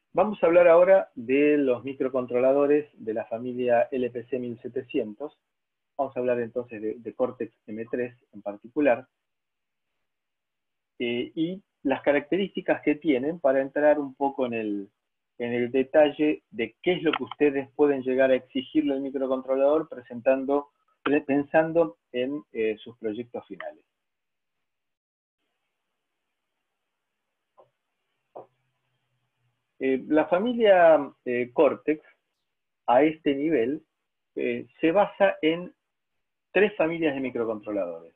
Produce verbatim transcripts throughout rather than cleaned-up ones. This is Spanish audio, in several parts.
Vamos a hablar ahora de los microcontroladores de la familia L P C mil setecientos. Vamos a hablar entonces de, de Cortex M tres en particular. Eh, y las características que tienen para entrar un poco en el, en el detalle de qué es lo que ustedes pueden llegar a exigirle al microcontrolador presentando, pensando en eh, sus proyectos finales. Eh, la familia eh, Cortex, a este nivel, eh, se basa en tres familias de microcontroladores,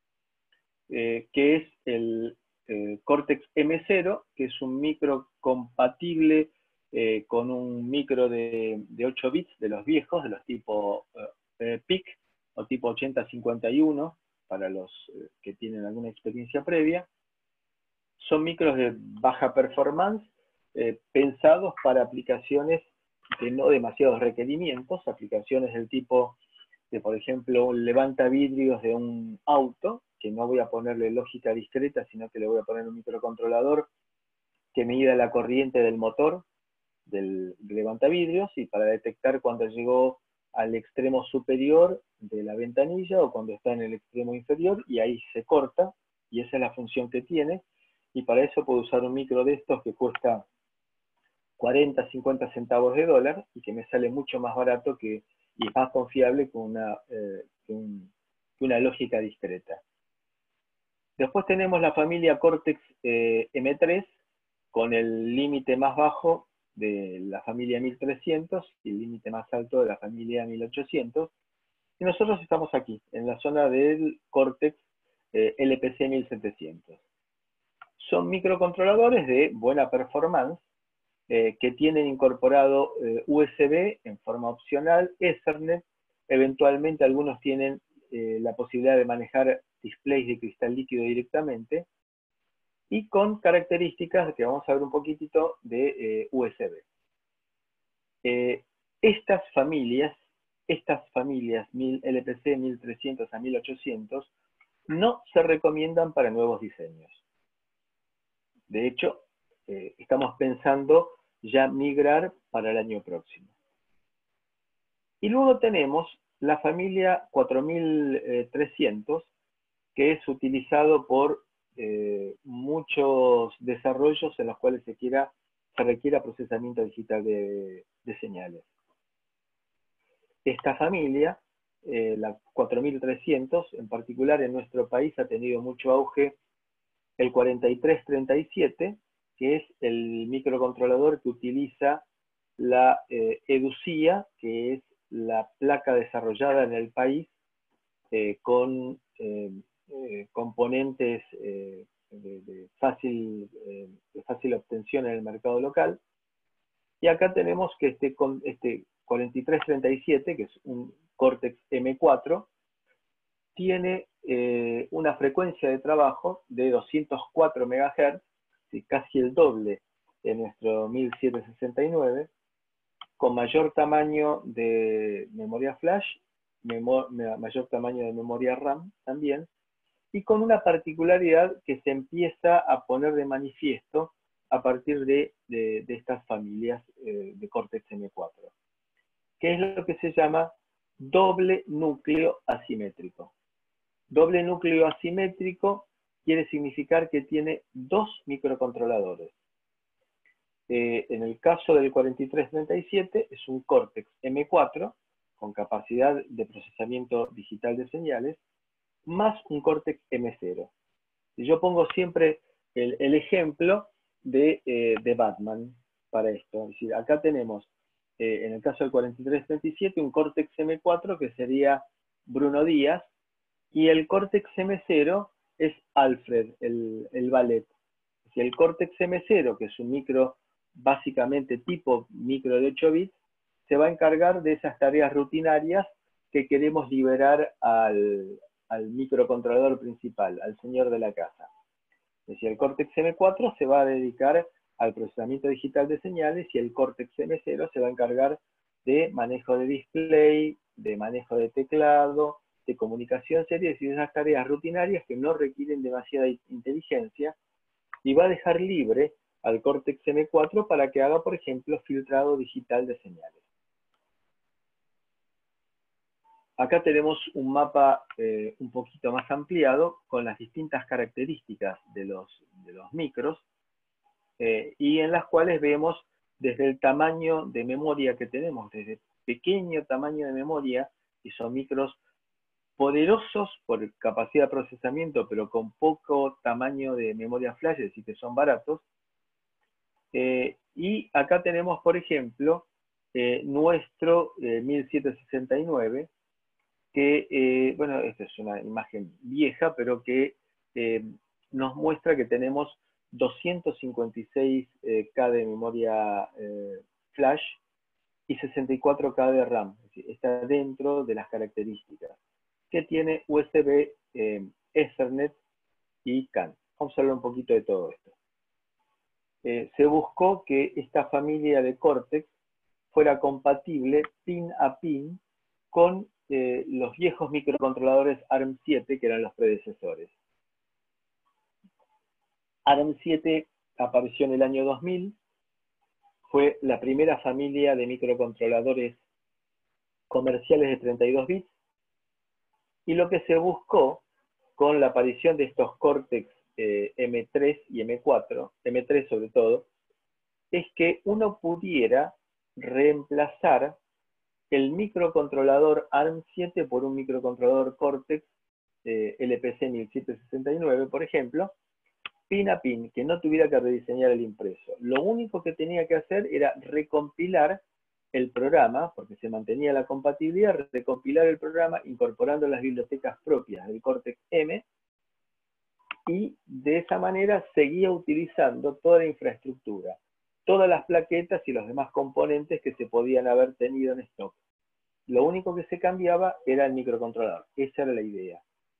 eh, que es el eh, Cortex M cero, que es un micro compatible eh, con un micro de, de ocho bits de los viejos, de los tipo eh, P I C o tipo ochenta cincuenta y uno, para los eh, que tienen alguna experiencia previa. Son micros de baja performance, eh, pensados para aplicaciones de no demasiados requerimientos, aplicaciones del tipo de, por ejemplo, un levanta vidrios de un auto, que no voy a ponerle lógica discreta, sino que le voy a poner un microcontrolador que mida la corriente del motor del levanta vidrios, y para detectar cuando llegó al extremo superior de la ventanilla o cuando está en el extremo inferior, y ahí se corta, y esa es la función que tiene. Y para eso puedo usar un micro de estos que cuesta cuarenta, cincuenta centavos de dólar y que me sale mucho más barato que, y más confiable que una, eh, que un, que una lógica discreta. Después tenemos la familia Cortex eh, M tres con el límite más bajo de la familia mil trescientos y el límite más alto de la familia mil ochocientos. Y nosotros estamos aquí, en la zona del Cortex eh, L P C mil setecientos. Son microcontroladores de buena performance, eh, que tienen incorporado eh, U S B en forma opcional, Ethernet, eventualmente algunos tienen eh, la posibilidad de manejar displays de cristal líquido directamente, y con características que vamos a ver un poquitito de eh, U S B. Eh, estas familias, estas familias L P C mil trescientos a mil ochocientos no se recomiendan para nuevos diseños. De hecho, eh, estamos pensando ya migrar para el año próximo. Y luego tenemos la familia cuatro mil trescientos, que es utilizado por eh, muchos desarrollos en los cuales se, quiera, se requiera procesamiento digital de, de señales. Esta familia, eh, la cuatro mil trescientos, en particular en nuestro país ha tenido mucho auge el cuarenta y tres treinta y siete, que es el microcontrolador que utiliza la eh, EDUCIA, que es la placa desarrollada en el país eh, con eh, eh, componentes eh, de, de, fácil, eh, de fácil obtención en el mercado local. Y acá tenemos que este, este cuarenta y tres treinta y siete, que es un Cortex M cuatro, tiene eh, una frecuencia de trabajo de doscientos cuatro megahertz, ¿sí? Casi el doble de nuestro mil setecientos sesenta y nueve, con mayor tamaño de memoria flash, memo mayor tamaño de memoria RAM también, y con una particularidad que se empieza a poner de manifiesto a partir de, de, de estas familias eh, de Cortex M cuatro, que es lo que se llama doble núcleo asimétrico. Doble núcleo asimétrico quiere significar que tiene dos microcontroladores. Eh, en el caso del cuarenta y tres treinta y siete es un Cortex M cuatro con capacidad de procesamiento digital de señales, más un Cortex M cero. Y yo pongo siempre el, el ejemplo de, eh, de Batman para esto. Es decir, acá tenemos, eh, en el caso del cuarenta y tres treinta y siete, un Cortex M cuatro que sería Bruno Díaz, y el Cortex M cero es Alfred, el, el ballet. Si el Cortex M cero, que es un micro básicamente tipo micro de ocho bits, se va a encargar de esas tareas rutinarias que queremos liberar al, al microcontrolador principal, al señor de la casa. Es decir, el Cortex M cuatro se va a dedicar al procesamiento digital de señales, y el Cortex M cero se va a encargar de manejo de display, de manejo de teclado, de comunicación seria, es decir, esas tareas rutinarias que no requieren demasiada inteligencia, y va a dejar libre al Cortex M cuatro para que haga, por ejemplo, filtrado digital de señales. Acá tenemos un mapa eh, un poquito más ampliado con las distintas características de los, de los micros eh, y en las cuales vemos desde el tamaño de memoria que tenemos, desde pequeño tamaño de memoria, que son micros poderosos por capacidad de procesamiento, pero con poco tamaño de memoria flash, es decir, que son baratos. Eh, y acá tenemos, por ejemplo, eh, nuestro eh, mil setecientos sesenta y nueve, que, eh, bueno, esta es una imagen vieja, pero que eh, nos muestra que tenemos doscientos cincuenta y seis K de memoria eh, flash y sesenta y cuatro K de RAM. Es decir, está dentro de las características que tiene U S B, eh, Ethernet y C A N. Vamos a hablar un poquito de todo esto. Eh, se buscó que esta familia de Cortex fuera compatible pin a pin con eh, los viejos microcontroladores ARM siete, que eran los predecesores. ARM siete apareció en el año dos mil, fue la primera familia de microcontroladores comerciales de treinta y dos bits, y lo que se buscó con la aparición de estos Cortex eh, M tres y M cuatro, M tres sobre todo, es que uno pudiera reemplazar el microcontrolador ARM siete por un microcontrolador Cortex eh, L P C mil setecientos sesenta y nueve, por ejemplo, pin a pin, que no tuviera que rediseñar el impreso. Lo único que tenía que hacer era recompilar el programa, porque se mantenía la compatibilidad, recompilar el programa incorporando las bibliotecas propias del Cortex M, y de esa manera seguía utilizando toda la infraestructura, todas las plaquetas y los demás componentes que se podían haber tenido en stock. Lo único que se cambiaba era el microcontrolador. Esa era la idea.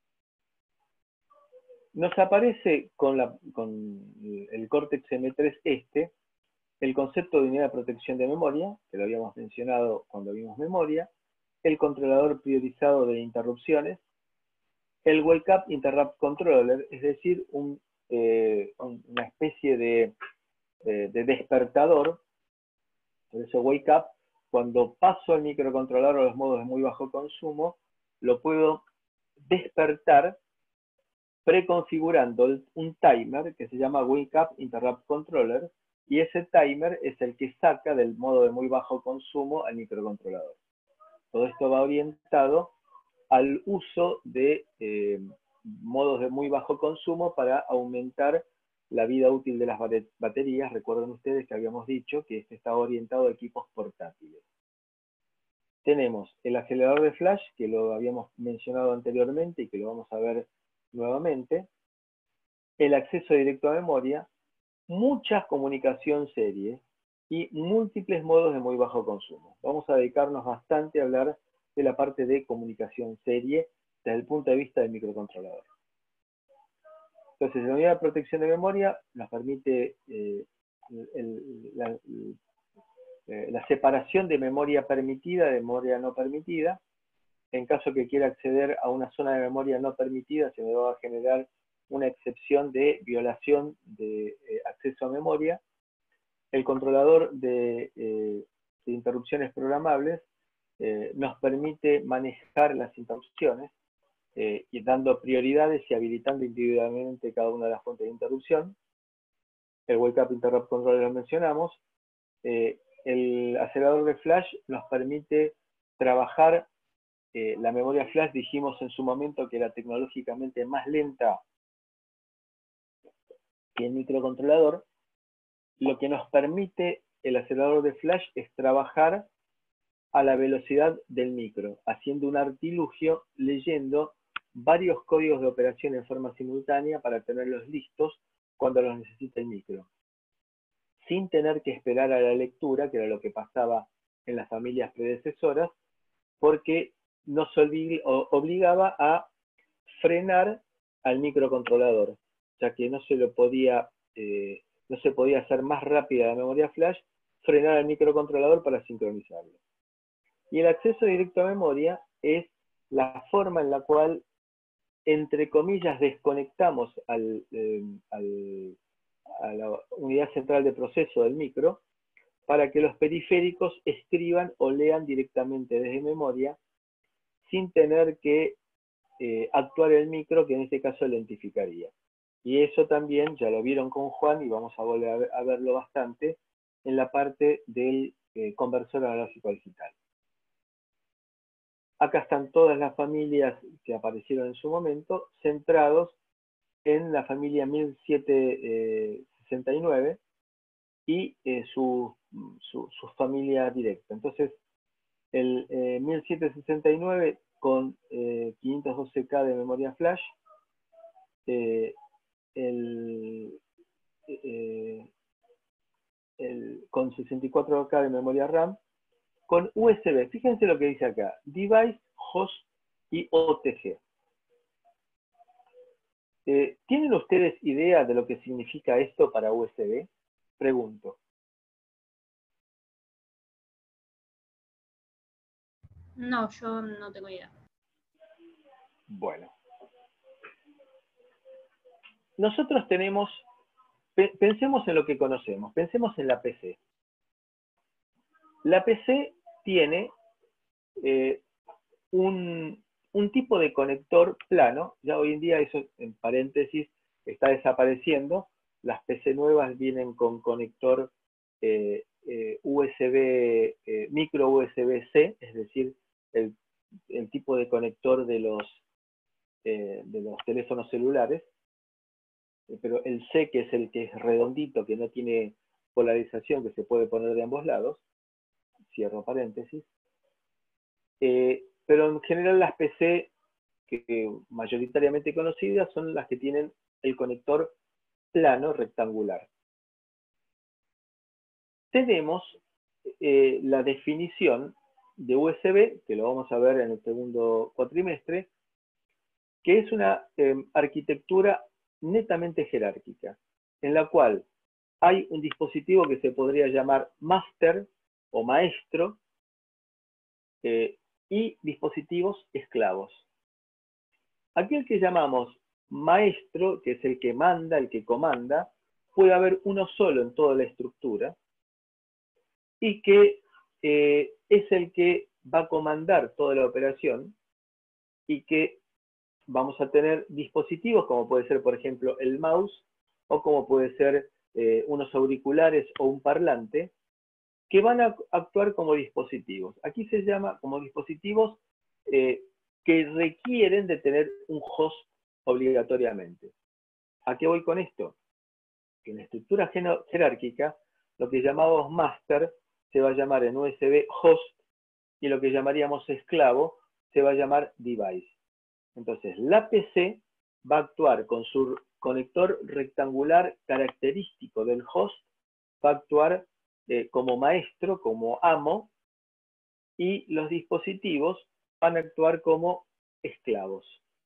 Nos aparece con, la, con el Cortex M tres este el concepto de unidad de protección de memoria, que lo habíamos mencionado cuando vimos memoria, el controlador priorizado de interrupciones, el Wake Up Interrupt Controller, es decir, un, eh, un, una especie de, eh, de despertador. Por eso Wake Up, cuando paso al microcontrolador a los modos de muy bajo consumo, lo puedo despertar preconfigurando un timer que se llama Wake Up Interrupt Controller, y ese timer es el que saca del modo de muy bajo consumo al microcontrolador. Todo esto va orientado al uso de eh, modos de muy bajo consumo para aumentar la vida útil de las baterías. Recuerden ustedes que habíamos dicho que este estaba orientado a equipos portátiles. Tenemos el acelerador de flash, que lo habíamos mencionado anteriormente y que lo vamos a ver nuevamente, el acceso directo a memoria, mucha comunicación serie y múltiples modos de muy bajo consumo. Vamos a dedicarnos bastante a hablar de la parte de comunicación serie desde el punto de vista del microcontrolador. Entonces, la unidad de protección de memoria nos permite eh, el, el, la, el, eh, la separación de memoria permitida de memoria no permitida. En caso que quiera acceder a una zona de memoria no permitida, se me va a generar una excepción de violación de eh, acceso a memoria. El controlador de, eh, de interrupciones programables eh, nos permite manejar las interrupciones eh, y dando prioridades y habilitando individualmente cada una de las fuentes de interrupción. El Wake Up Interrupt Controller lo mencionamos. Eh, el acelerador de flash nos permite trabajar eh, la memoria flash. Dijimos en su momento que era tecnológicamente más lenta que el microcontrolador. Lo que nos permite el acelerador de flash es trabajar a la velocidad del micro, haciendo un artilugio, leyendo varios códigos de operación en forma simultánea para tenerlos listos cuando los necesite el micro, sin tener que esperar a la lectura, que era lo que pasaba en las familias predecesoras, porque nos obligaba a frenar al microcontrolador, ya que no se lo podía, eh, no se podía hacer más rápida la memoria flash, frenar al microcontrolador para sincronizarlo. Y el acceso directo a memoria es la forma en la cual, entre comillas, desconectamos al, eh, al, a la unidad central de proceso del micro para que los periféricos escriban o lean directamente desde memoria sin tener que eh, actuar el micro, que en este caso lentificaría. Y eso también ya lo vieron con Juan y vamos a volver a, ver, a verlo bastante en la parte del eh, conversor analógico digital. Acá están todas las familias que aparecieron en su momento, centrados en la familia mil setecientos sesenta y nueve y eh, su, su, su familia directa. Entonces, el eh, mil setecientos sesenta y nueve con eh, quinientos doce K de memoria flash, eh, el, eh, el, con sesenta y cuatro K de memoria RAM, con U S B. Fíjense lo que dice acá: Device, Host y O T G. Eh, ¿Tienen ustedes idea de lo que significa esto para U S B? Pregunto. No, yo no tengo idea. Bueno. Nosotros tenemos, pensemos en lo que conocemos, pensemos en la P C. La P C tiene eh, un, un tipo de conector plano, ya hoy en día eso, en paréntesis, está desapareciendo. Las P C nuevas vienen con conector eh, eh, U S B, eh, micro U S B-C, es decir, el, el tipo de conector de los, eh, de los teléfonos celulares, pero el C, que es el que es redondito, que no tiene polarización, que se puede poner de ambos lados, cierro paréntesis, eh, pero en general las P C que, que mayoritariamente conocidas son las que tienen el conector plano rectangular. Tenemos eh, la definición de U S B, que lo vamos a ver en el segundo cuatrimestre, que es una eh, arquitectura netamente jerárquica, en la cual hay un dispositivo que se podría llamar master o maestro eh, y dispositivos esclavos. Aquel que llamamos maestro, que es el que manda, el que comanda, puede haber uno solo en toda la estructura y que eh, es el que va a comandar toda la operación y que vamos a tener dispositivos como puede ser, por ejemplo, el mouse o como puede ser eh, unos auriculares o un parlante que van a actuar como dispositivos. Aquí se llama como dispositivos eh, que requieren de tener un host obligatoriamente. ¿A qué voy con esto? Que en la estructura jerárquica, lo que llamamos master se va a llamar en U S B host y lo que llamaríamos esclavo se va a llamar device. Entonces, la P C va a actuar con su conector rectangular característico del host, va a actuar eh, como maestro, como amo, y los dispositivos van a actuar como esclavos.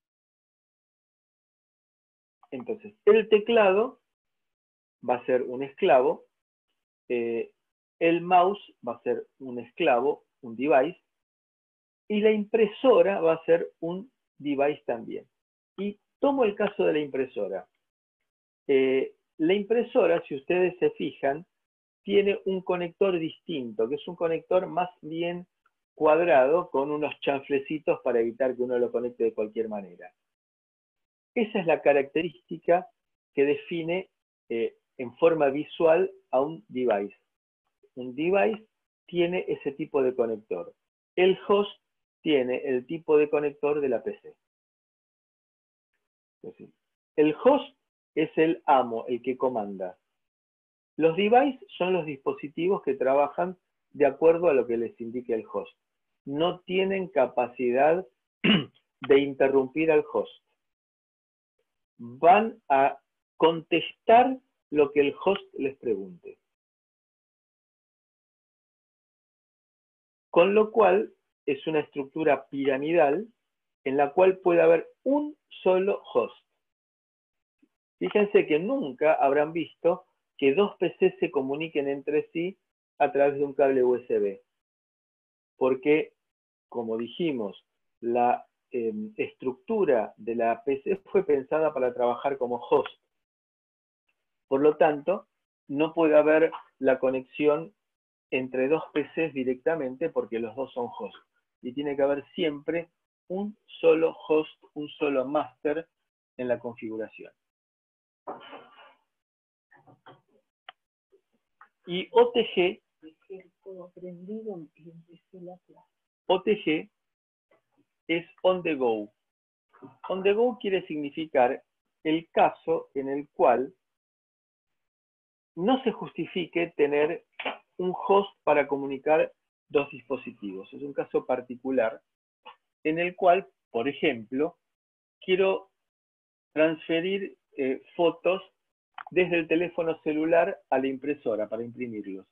Entonces, el teclado va a ser un esclavo, eh, el mouse va a ser un esclavo, un device, y la impresora va a ser un device también. Y tomo el caso de la impresora. Eh, la impresora, si ustedes se fijan, tiene un conector distinto, que es un conector más bien cuadrado con unos chanflecitos para evitar que uno lo conecte de cualquier manera. Esa es la característica que define eh, en forma visual a un device. Un device tiene ese tipo de conector. El host tiene el tipo de conector de la P C. Es decir, el host es el amo, el que comanda. Los devices son los dispositivos que trabajan de acuerdo a lo que les indique el host. No tienen capacidad de interrumpir al host. Van a contestar lo que el host les pregunte. Con lo cual, es una estructura piramidal en la cual puede haber un solo host. Fíjense que nunca habrán visto que dos P C se comuniquen entre sí a través de un cable U S B. Porque, como dijimos, la eh, estructura de la P C fue pensada para trabajar como host. Por lo tanto, no puede haber la conexión entre dos P Cs directamente porque los dos son host. Y tiene que haber siempre un solo host, un solo master en la configuración. Y O T G, O T G es on the go. On the go quiere significar el caso en el cual no se justifique tener un host para comunicar dos dispositivos. Es un caso particular en el cual, por ejemplo, quiero transferir eh, fotos desde el teléfono celular a la impresora para imprimirlos.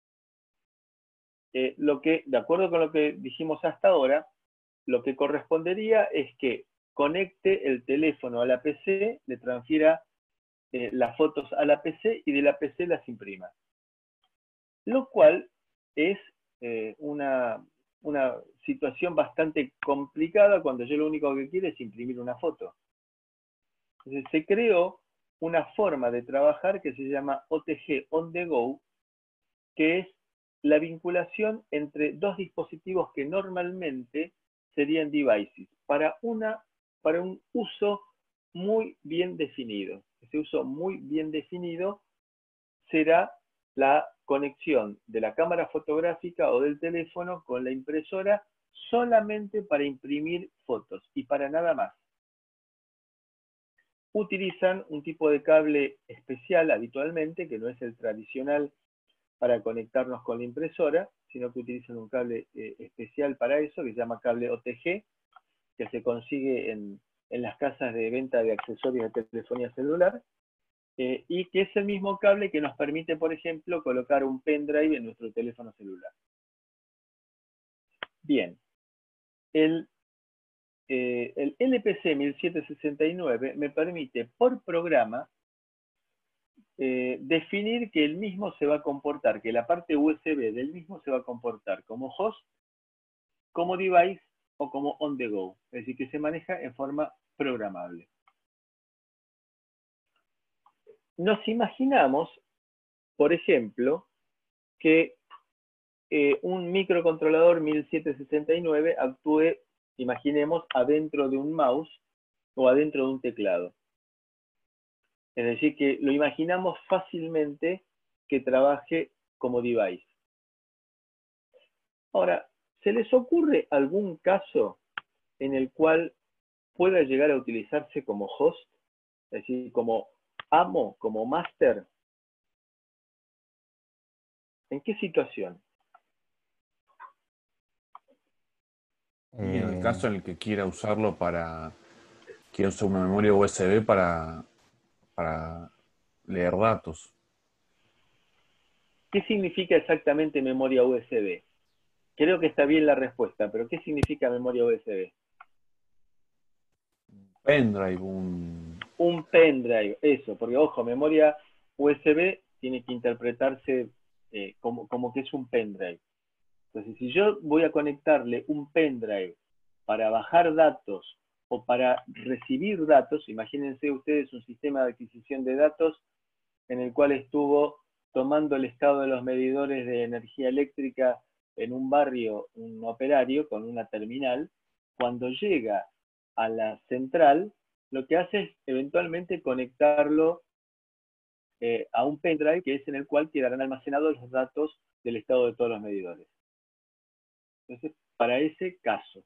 Eh, lo que, de acuerdo con lo que dijimos hasta ahora, lo que correspondería es que conecte el teléfono a la P C, le transfiera eh, las fotos a la P C y de la P C las imprima. Lo cual es eh, una, una situación bastante complicada cuando yo lo único que quiero es imprimir una foto. Entonces se creó una forma de trabajar que se llama O T G on the go, que es la vinculación entre dos dispositivos que normalmente serían devices, para, una, para un uso muy bien definido. Ese uso muy bien definido será la conexión de la cámara fotográfica o del teléfono con la impresora solamente para imprimir fotos y para nada más. Utilizan un tipo de cable especial habitualmente, que no es el tradicional para conectarnos con la impresora, sino que utilizan un cable eh, especial para eso, que se llama cable O T G, que se consigue en, en las casas de venta de accesorios de telefonía celular, eh, y que es el mismo cable que nos permite, por ejemplo, colocar un pendrive en nuestro teléfono celular. Bien, el, eh, el L P C mil setecientos sesenta y nueve me permite, por programa, Eh, definir que el mismo se va a comportar, que la parte U S B del mismo se va a comportar como host, como device o como on the go. Es decir, que se maneja en forma programable. Nos imaginamos, por ejemplo, que eh, un microcontrolador mil setecientos sesenta y nueve actúe, imaginemos, adentro de un mouse o adentro de un teclado. Es decir, que lo imaginamos fácilmente que trabaje como device. Ahora, ¿se les ocurre algún caso en el cual pueda llegar a utilizarse como host? Es decir, como amo, como master. ¿En qué situación? Y en el Eh, caso en el que quiera usarlo para, quiera usar una memoria U S B para, para leer datos. ¿Qué significa exactamente memoria U S B? Creo que está bien la respuesta, pero ¿qué significa memoria U S B? Pendrive, un... Un pendrive, eso, porque ojo, memoria U S B tiene que interpretarse eh, como, como que es un pendrive. Entonces, si yo voy a conectarle un pendrive para bajar datos o para recibir datos, imagínense ustedes un sistema de adquisición de datos en el cual estuvo tomando el estado de los medidores de energía eléctrica en un barrio, un operario con una terminal. Cuando llega a la central, lo que hace es eventualmente conectarlo eh, a un pendrive, que es en el cual quedarán almacenados los datos del estado de todos los medidores. Entonces, para ese caso,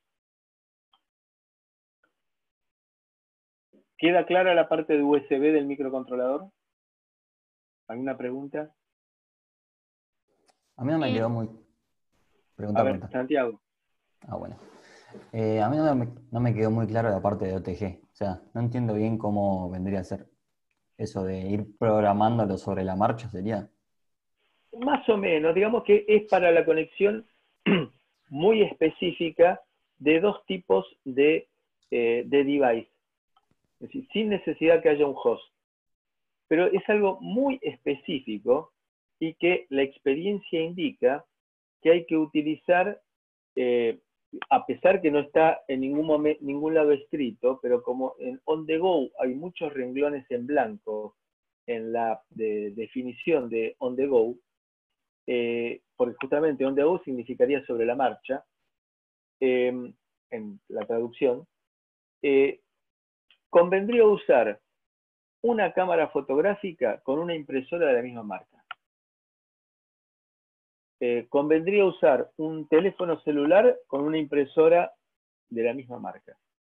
¿queda clara la parte de U S B del microcontrolador? ¿Alguna pregunta? a mí no me Eh, quedó muy... Pregunta, A ver, pregunta. Santiago. Ah, bueno. Eh, a mí no me, no me quedó muy claro la parte de O T G. O sea, no entiendo bien cómo vendría a ser eso de ir programándolo sobre la marcha, ¿sería? Más o menos, digamos que es para la conexión muy específica de dos tipos de, eh, de device. Es decir, sin necesidad que haya un host. Pero es algo muy específico y que la experiencia indica que hay que utilizar, eh, a pesar que no está en ningún, momento, ningún lado escrito, pero como en on the go hay muchos renglones en blanco en la de, definición de on the go, eh, porque justamente on the go significaría sobre la marcha, eh, en la traducción, eh, convendría usar una cámara fotográfica con una impresora de la misma marca. Eh, convendría usar un teléfono celular con una impresora de la misma marca.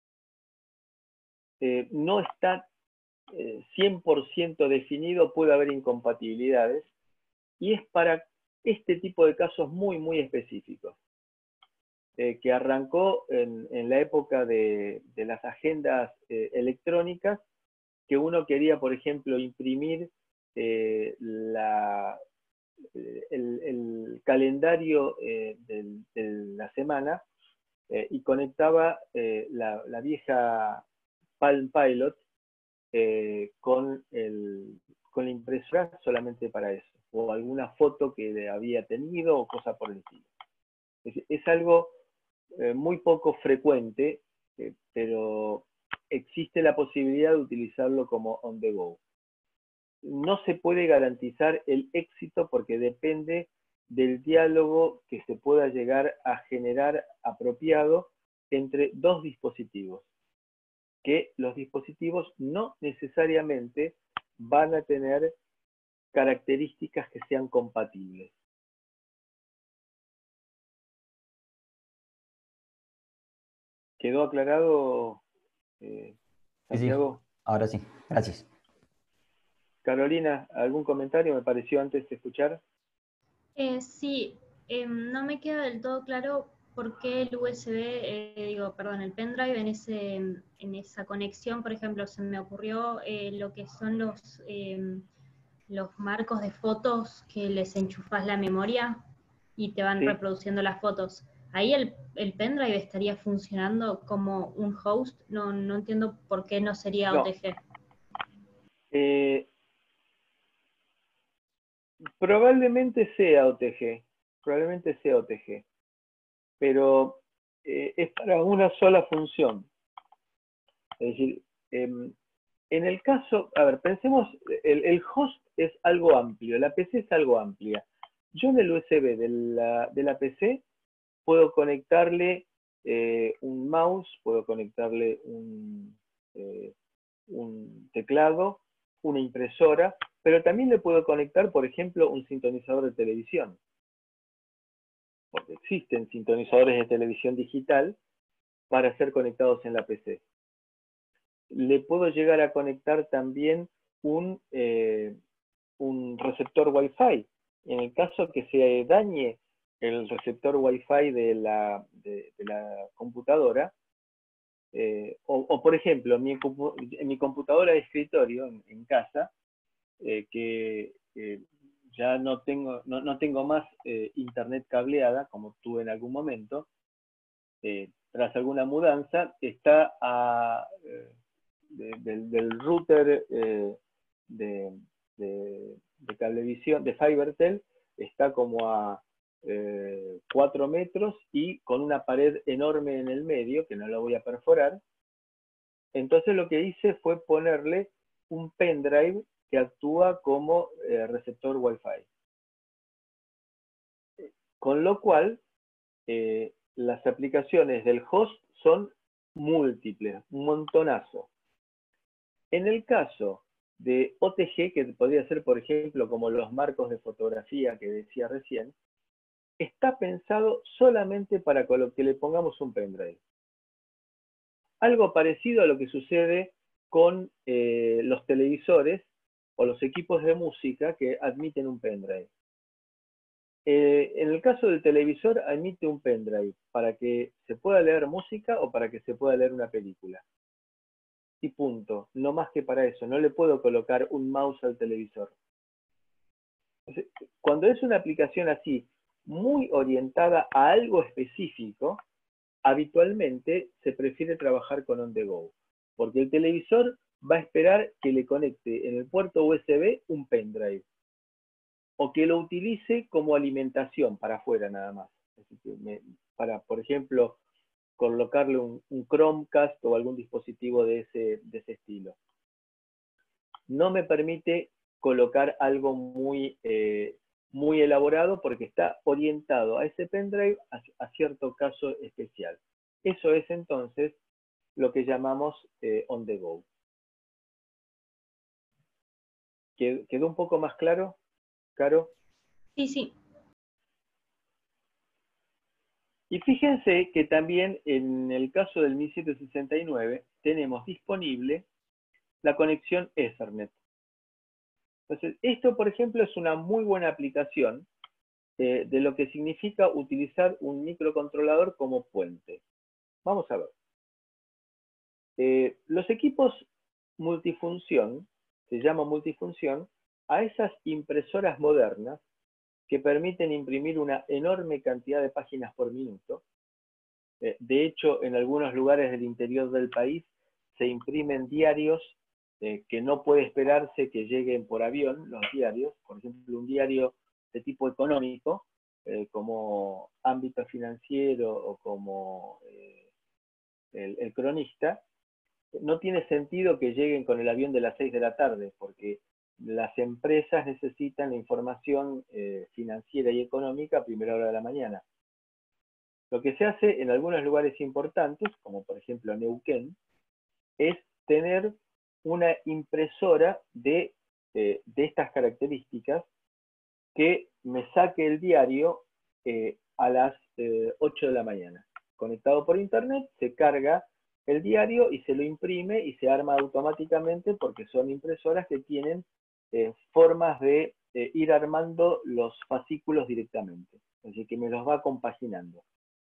Eh, no está eh, cien por ciento definido, puede haber incompatibilidades, y es para este tipo de casos muy, muy específicos, eh, que arrancó en, en la época de, de las agendas eh, electrónicas, que uno quería, por ejemplo, imprimir eh, la, el, el calendario eh, del, de la semana eh, y conectaba eh, la, la vieja Palm Pilot eh, con, el, con la impresora solamente para eso, o alguna foto que había tenido o cosa por el estilo. Es, es algo eh, muy poco frecuente, eh, pero existe la posibilidad de utilizarlo como on the go. No se puede garantizar el éxito porque depende del diálogo que se pueda llegar a generar apropiado entre dos dispositivos, que los dispositivos no necesariamente van a tener características que sean compatibles. ¿Quedó aclarado, eh, Santiago? Sí, sí, ahora sí, gracias. Carolina, ¿algún comentario? Me pareció antes de escuchar. Eh, sí, eh, no me queda del todo claro por qué el U S B, eh, digo, perdón, el pendrive en, ese, en esa conexión, por ejemplo, se me ocurrió eh, lo que son los, eh, los marcos de fotos que les enchufás la memoria y te van Sí. reproduciendo las fotos. Ahí el, el pendrive estaría funcionando como un host. No, no entiendo por qué no sería No. O T G. Eh, probablemente sea O T G, probablemente sea O T G, pero eh, es para una sola función. Es decir, eh, en el caso, a ver, pensemos, el, el host es algo amplio, la P C es algo amplia. Yo en el U S B de la, de la P C puedo conectarle eh, un mouse, puedo conectarle un, eh, un teclado, una impresora, pero también le puedo conectar, por ejemplo, un sintonizador de televisión. Porque existen sintonizadores de televisión digital para ser conectados en la P C. Le puedo llegar a conectar también un, eh, un receptor Wi-Fi. En el caso que se dañe el receptor Wi-Fi de la, de, de la computadora, eh, o, o por ejemplo, en mi, en mi computadora de escritorio, en, en casa, eh, que eh, ya no tengo, no, no tengo más eh, internet cableada, como tuve en algún momento, eh, tras alguna mudanza, está a, eh, de, de, del router eh, de, de, de cablevisión, de FiberTel, está como a eh, cuatro metros y con una pared enorme en el medio, que no la voy a perforar. Entonces lo que hice fue ponerle un pendrive que actúa como eh, receptor Wi-Fi. Con lo cual, eh, las aplicaciones del host son múltiples, un montonazo. En el caso de O T G, que podría ser, por ejemplo, como los marcos de fotografía que decía recién, está pensado solamente para que le pongamos un pendrive. Algo parecido a lo que sucede con eh, los televisores o los equipos de música que admiten un pendrive. Eh, en el caso del televisor, admite un pendrive para que se pueda leer música o para que se pueda leer una película. Y punto. No más que para eso. No le puedo colocar un mouse al televisor. Cuando es una aplicación así, muy orientada a algo específico, habitualmente se prefiere trabajar con on the go. Porque el televisor va a esperar que le conecte en el puerto U S B un pendrive. O que lo utilice como alimentación para afuera nada más. Para, por ejemplo, colocarle un, un Chromecast o algún dispositivo de ese, de ese estilo. No me permite colocar algo muy, eh, muy elaborado porque está orientado a ese pendrive a, a cierto caso especial. Eso es entonces lo que llamamos eh, on the go. ¿Quedó un poco más claro, Caro? Sí, sí. Y fíjense que también en el caso del mil setecientos sesenta y nueve tenemos disponible la conexión Ethernet. Entonces, esto, por ejemplo, es una muy buena aplicación eh, de lo que significa utilizar un microcontrolador como puente. Vamos a ver. Eh, los equipos multifunción, se llama multifunción, a esas impresoras modernas que permiten imprimir una enorme cantidad de páginas por minuto. Eh, de hecho, en algunos lugares del interior del país se imprimen diarios eh, que no puede esperarse que lleguen por avión, los diarios. Por ejemplo, un diario de tipo económico, eh, como Ámbito Financiero o como eh, el, el Cronista, no tiene sentido que lleguen con el avión de las seis de la tarde, porque las empresas necesitan la información eh, financiera y económica a primera hora de la mañana. Lo que se hace en algunos lugares importantes, como por ejemplo Neuquén, es tener una impresora de, eh, de estas características que me saque el diario eh, a las eh, ocho de la mañana. Conectado por internet, se carga el diario y se lo imprime y se arma automáticamente porque son impresoras que tienen eh, formas de eh, ir armando los fascículos directamente. Así que me los va compaginando.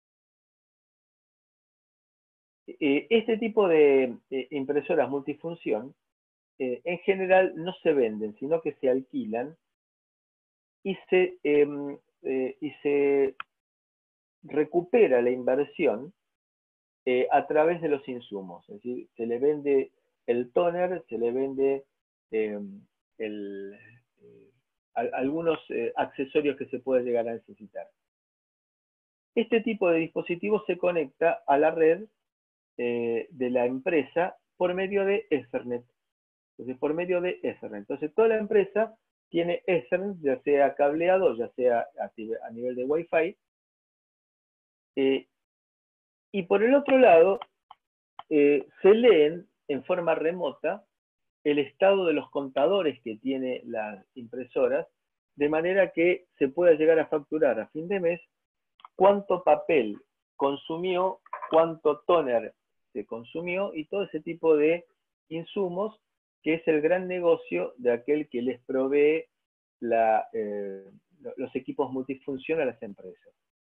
Eh, este tipo de eh, impresoras multifunción eh, en general no se venden, sino que se alquilan y se, eh, eh, y se recupera la inversión eh, a través de los insumos. Es decir, se le vende el tóner, se le vende eh, el, eh, a, algunos eh, accesorios que se puede llegar a necesitar. Este tipo de dispositivo se conecta a la red eh, de la empresa por medio de Ethernet. Entonces, por medio de Ethernet. Entonces, toda la empresa tiene Ethernet, ya sea cableado, ya sea a, a nivel de Wi-Fi. Eh, y por el otro lado, eh, se leen en forma remota el estado de los contadores que tiene las impresoras, de manera que se pueda llegar a facturar a fin de mes cuánto papel consumió, cuánto tóner se consumió y todo ese tipo de insumos, que es el gran negocio de aquel que les provee la, eh, los equipos multifunción a las empresas.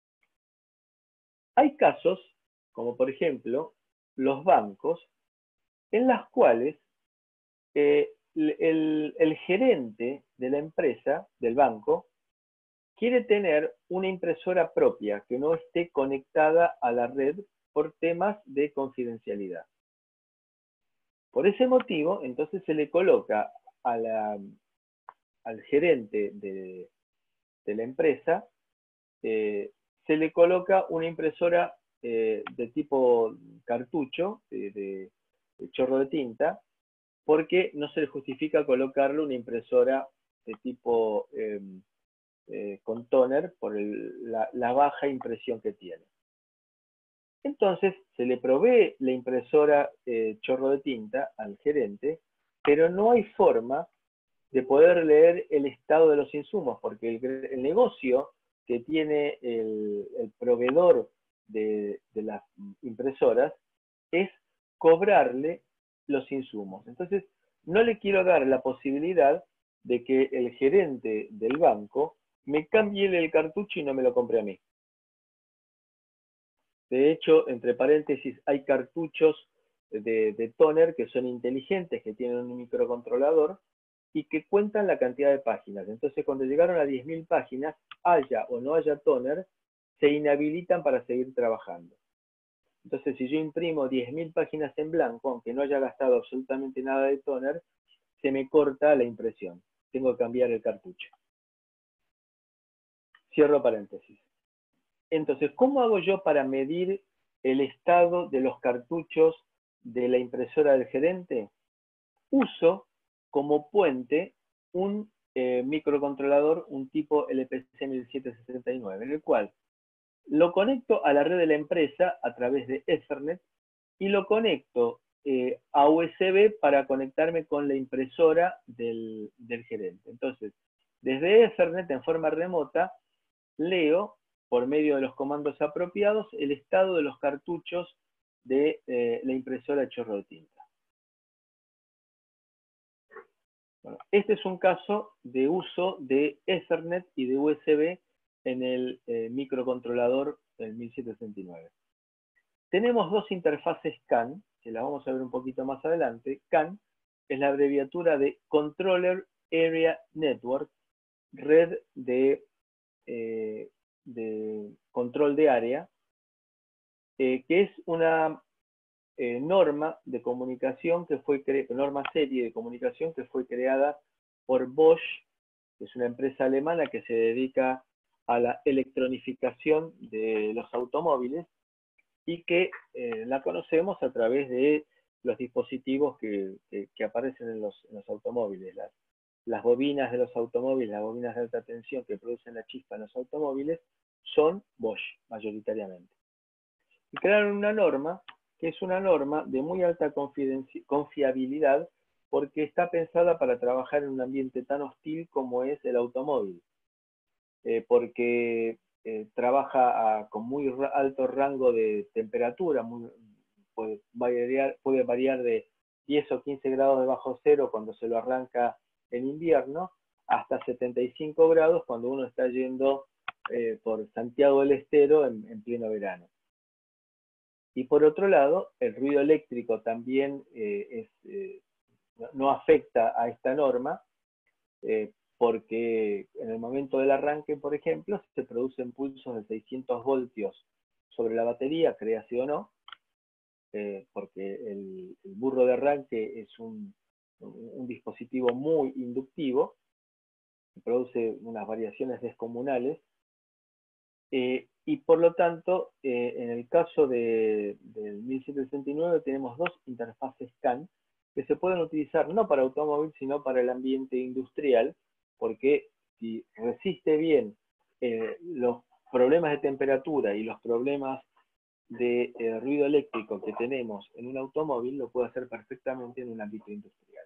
Hay casos, como por ejemplo, los bancos, en las cuales eh, el, el gerente de la empresa, del banco, quiere tener una impresora propia que no esté conectada a la red por temas de confidencialidad. Por ese motivo, entonces se le coloca a la, al gerente de, de la empresa, eh, se le coloca una impresora eh, de tipo cartucho, de, de, de chorro de tinta, porque no se le justifica colocarle una impresora de tipo eh, eh, con tóner por el, la, la baja impresión que tiene. Entonces se le provee la impresora eh, chorro de tinta al gerente, pero no hay forma de poder leer el estado de los insumos, porque el, el negocio que tiene el, el proveedor de, de las impresoras es cobrarle los insumos. Entonces, no le quiero dar la posibilidad de que el gerente del banco me cambie el cartucho y no me lo compre a mí. De hecho, entre paréntesis, hay cartuchos de, de tóner que son inteligentes, que tienen un microcontrolador y que cuentan la cantidad de páginas. Entonces, cuando llegaron a diez mil páginas, haya o no haya tóner, se inhabilitan para seguir trabajando. Entonces, si yo imprimo diez mil páginas en blanco, aunque no haya gastado absolutamente nada de tóner, se me corta la impresión. Tengo que cambiar el cartucho. Cierro paréntesis. Entonces, ¿cómo hago yo para medir el estado de los cartuchos de la impresora del gerente? Uso como puente un eh, microcontrolador, un tipo L P C mil setecientos sesenta y nueve, en el cual lo conecto a la red de la empresa a través de Ethernet y lo conecto eh, a U S B para conectarme con la impresora del, del gerente. Entonces, desde Ethernet, en forma remota, leo, por medio de los comandos apropiados, el estado de los cartuchos de eh, la impresora de chorro de tinta. Bueno, este es un caso de uso de Ethernet y de U S B en el eh, microcontrolador del mil setecientos sesenta y nueve. Tenemos dos interfaces C A N, que las vamos a ver un poquito más adelante. C A N es la abreviatura de Controller Area Network, red de, eh, de control de área, eh, que es una eh, norma de comunicación que fue norma serie de comunicación que fue creada por Bosch, que es una empresa alemana que se dedica a la electronificación de los automóviles y que eh, la conocemos a través de los dispositivos que, que, que aparecen en los, en los automóviles, las, las bobinas de los automóviles, las bobinas de alta tensión que producen la chispa en los automóviles, son Bosch, mayoritariamente. Y crearon una norma, que es una norma de muy alta confiabilidad, porque está pensada para trabajar en un ambiente tan hostil como es el automóvil. Eh, porque eh, trabaja a, con muy alto rango de temperatura, muy, puede, variar, puede variar de diez o quince grados debajo cero cuando se lo arranca en invierno, hasta setenta y cinco grados cuando uno está yendo eh, por Santiago del Estero en, en pleno verano. Y por otro lado, el ruido eléctrico también eh, es, eh, no, no afecta a esta norma, eh, porque en el momento del arranque, por ejemplo, se producen pulsos de seiscientos voltios sobre la batería, créase o no, eh, porque el, el burro de arranque es un, un dispositivo muy inductivo, que produce unas variaciones descomunales, eh, y por lo tanto, eh, en el caso de, del mil setecientos sesenta y nueve tenemos dos interfaces C A N que se pueden utilizar no para automóvil, sino para el ambiente industrial, porque si resiste bien eh, los problemas de temperatura y los problemas de eh, ruido eléctrico que tenemos en un automóvil, lo puede hacer perfectamente en un ámbito industrial.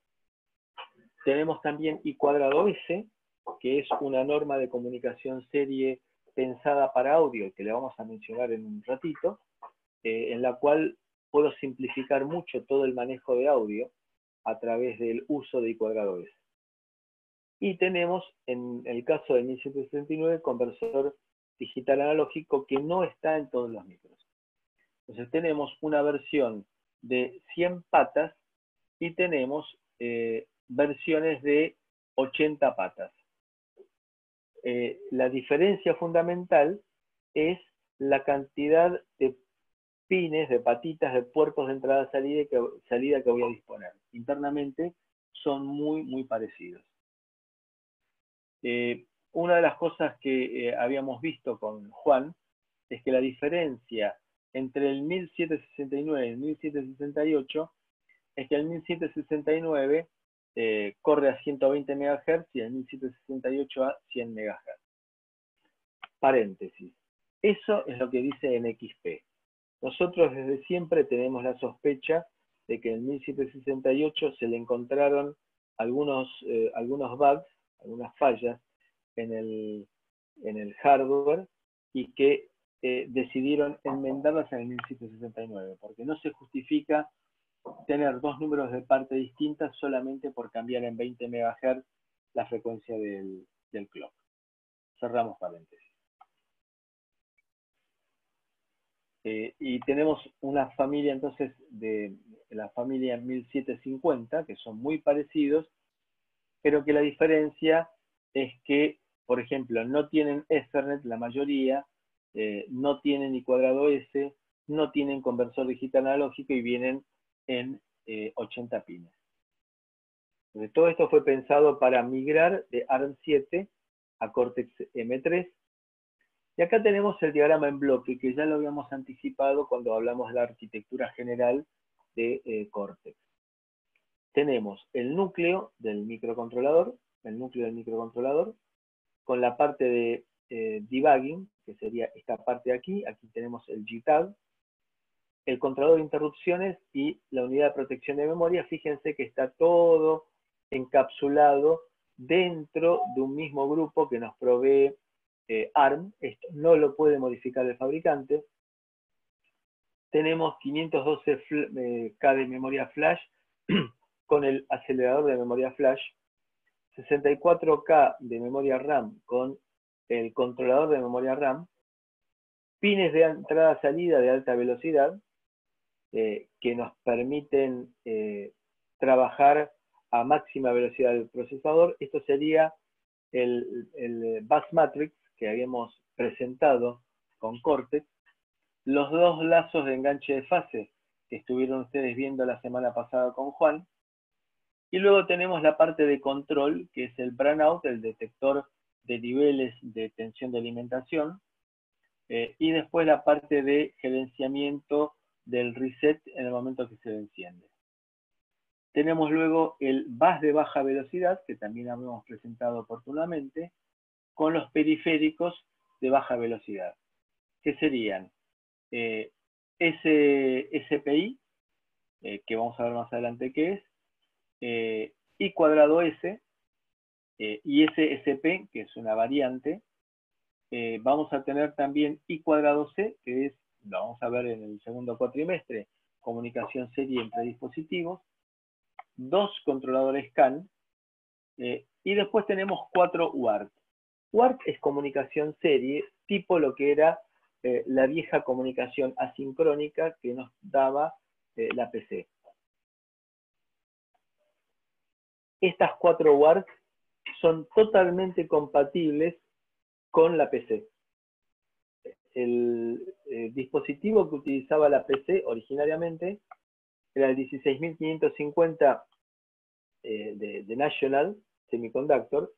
Tenemos también I cuadrado S, que es una norma de comunicación serie pensada para audio, que le vamos a mencionar en un ratito, eh, en la cual puedo simplificar mucho todo el manejo de audio a través del uso de I cuadrado S. Y tenemos, en el caso del mil setecientos sesenta y nueve, conversor digital analógico que no está en todos los micros. Entonces tenemos una versión de cien patas y tenemos eh, versiones de ochenta patas. Eh, la diferencia fundamental es la cantidad de pines, de patitas, de puertos de entrada y salida que, salida que voy a disponer. Internamente son muy, muy parecidos. Eh, una de las cosas que eh, habíamos visto con Juan es que la diferencia entre el mil setecientos sesenta y nueve y el mil setecientos sesenta y ocho es que el mil setecientos sesenta y nueve eh, corre a ciento veinte megahercios y el mil setecientos sesenta y ocho a cien megahercios. Paréntesis. Eso es lo que dice en X P. Nosotros desde siempre tenemos la sospecha de que en el mil setecientos sesenta y ocho se le encontraron algunos, eh, algunos bugs, algunas fallas en el, en el hardware y que eh, decidieron enmendarlas en el mil setecientos sesenta y nueve, porque no se justifica tener dos números de parte distintas solamente por cambiar en veinte megahercios la frecuencia del, del clock. Cerramos paréntesis. Eh, y tenemos una familia entonces de la familia mil setecientos cincuenta, que son muy parecidos, pero que la diferencia es que, por ejemplo, no tienen Ethernet la mayoría, eh, no tienen I cuadrado S, no tienen conversor digital analógico y vienen en eh, ochenta pines. Entonces, todo esto fue pensado para migrar de ARM siete a Cortex M tres. Y acá tenemos el diagrama en bloque, que ya lo habíamos anticipado cuando hablamos de la arquitectura general de eh, Cortex. tenemos el núcleo del microcontrolador, el núcleo del microcontrolador, con la parte de eh, debugging, que sería esta parte de aquí. Aquí tenemos el G TAG, el controlador de interrupciones y la unidad de protección de memoria. Fíjense que está todo encapsulado dentro de un mismo grupo que nos provee eh, ARM. Esto no lo puede modificar el fabricante. Tenemos quinientos doce K de memoria flash con el acelerador de memoria flash, sesenta y cuatro K de memoria RAM con el controlador de memoria RAM, pines de entrada-salida de alta velocidad eh, que nos permiten eh, trabajar a máxima velocidad del procesador. Esto sería el, el bus matrix que habíamos presentado con Cortex. Los dos lazos de enganche de fase que estuvieron ustedes viendo la semana pasada con Juan. Y luego tenemos la parte de control, que es el brownout, el detector de niveles de tensión de alimentación. Eh, y después la parte de gerenciamiento del reset en el momento que se enciende. Tenemos luego el bus de baja velocidad, que también habíamos presentado oportunamente, con los periféricos de baja velocidad, que serían eh, ese S P I, eh, que vamos a ver más adelante qué es, eh, I cuadrado S, eh, y ese S P, que es una variante. Eh, vamos a tener también I cuadrado C, que es, lo vamos a ver en el segundo cuatrimestre, comunicación serie entre dispositivos, dos controladores C A N, eh, y después tenemos cuatro U A R T. U A R T es comunicación serie, tipo lo que era eh, la vieja comunicación asincrónica que nos daba eh, la P C. Estas cuatro U A R T son totalmente compatibles con la P C. El eh, dispositivo que utilizaba la P C originariamente era el dieciséis mil quinientos cincuenta eh, de, de National Semiconductor,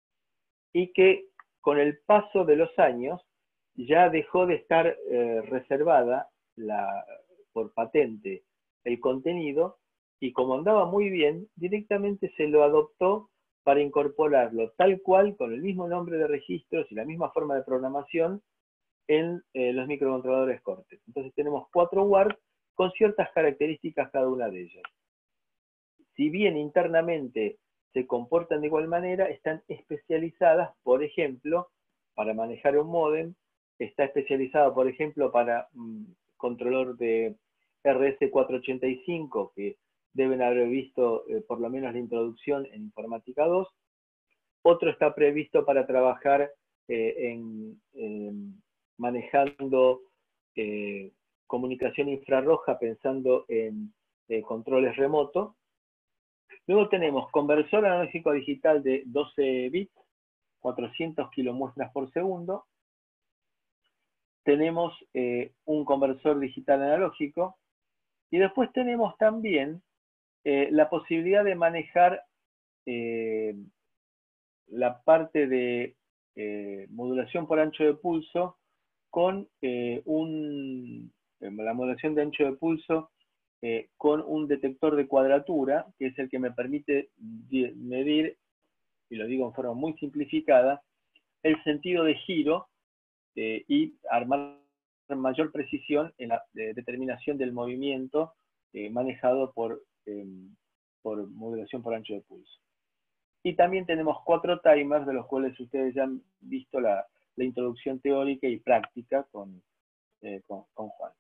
y que con el paso de los años ya dejó de estar eh, reservada la, por patente el contenido, y como andaba muy bien, directamente se lo adoptó para incorporarlo tal cual, con el mismo nombre de registros y la misma forma de programación, en eh, los microcontroladores Cortex. Entonces tenemos cuatro U A R T con ciertas características cada una de ellas. Si bien internamente se comportan de igual manera, están especializadas, por ejemplo, para manejar un módem, está especializado, por ejemplo, para mm, controlador de R S cuatrocientos ochenta y cinco, que deben haber visto eh, por lo menos la introducción en Informática dos. Otro está previsto para trabajar eh, en, en manejando eh, comunicación infrarroja, pensando en eh, controles remotos. Luego tenemos conversor analógico digital de doce bits, cuatrocientos kilomuestras por segundo. Tenemos eh, un conversor digital analógico. Y después tenemos también eh, la posibilidad de manejar eh, la parte de eh, modulación por ancho de pulso con eh, un, eh, la modulación de ancho de pulso eh, con un detector de cuadratura, que es el que me permite medir, y lo digo en forma muy simplificada, el sentido de giro eh, y armar mayor precisión en la eh, determinación del movimiento eh, manejado por, eh, por modulación por ancho de pulso. Y también tenemos cuatro timers, de los cuales ustedes ya han visto la, la introducción teórica y práctica con, eh, con, con Juan.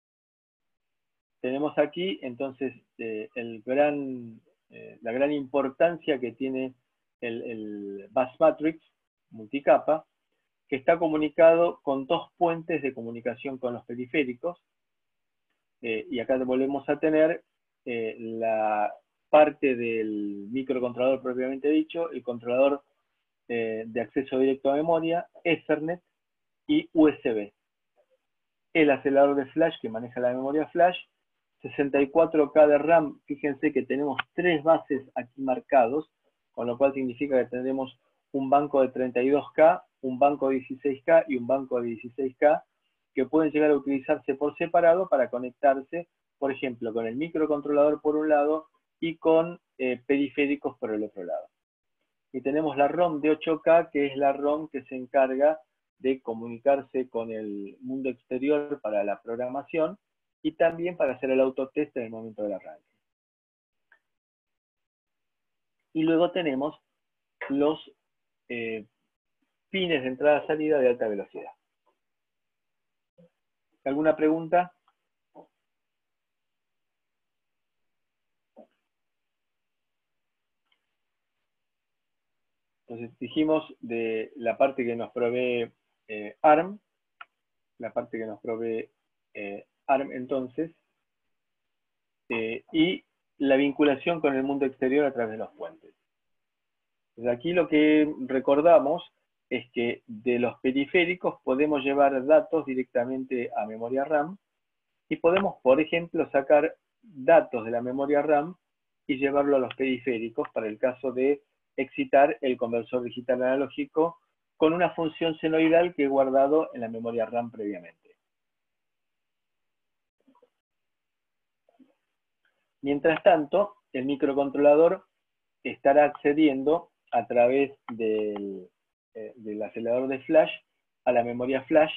Tenemos aquí entonces eh, el gran, eh, la gran importancia que tiene el, el bus matrix multicapa, que está comunicado con dos puentes de comunicación con los periféricos. Eh, y acá volvemos a tener eh, la parte del microcontrolador propiamente dicho, el controlador eh, de acceso directo a memoria, Ethernet y U S B. El acelerador de flash que maneja la memoria flash, sesenta y cuatro K de RAM. Fíjense que tenemos tres bases aquí marcados, con lo cual significa que tendremos un banco de treinta y dos K, un banco de dieciséis K y un banco de dieciséis K, que pueden llegar a utilizarse por separado para conectarse, por ejemplo, con el microcontrolador por un lado y con eh, periféricos por el otro lado. Y tenemos la ROM de ocho K, que es la ROM que se encarga de comunicarse con el mundo exterior para la programación y también para hacer el autotest en el momento del arranque. Y luego tenemos los eh, pines de entrada-salida de alta velocidad. ¿Alguna pregunta? Entonces dijimos de la parte que nos provee eh, A R M, la parte que nos provee eh, A R M entonces, eh, y la vinculación con el mundo exterior a través de los puentes. Entonces aquí lo que recordamos es que de los periféricos podemos llevar datos directamente a memoria RAM y podemos, por ejemplo, sacar datos de la memoria RAM y llevarlo a los periféricos para el caso de excitar el conversor digital analógico con una función senoidal que he guardado en la memoria RAM previamente. Mientras tanto, el microcontrolador estará accediendo a través del, eh, del acelerador de flash a la memoria flash,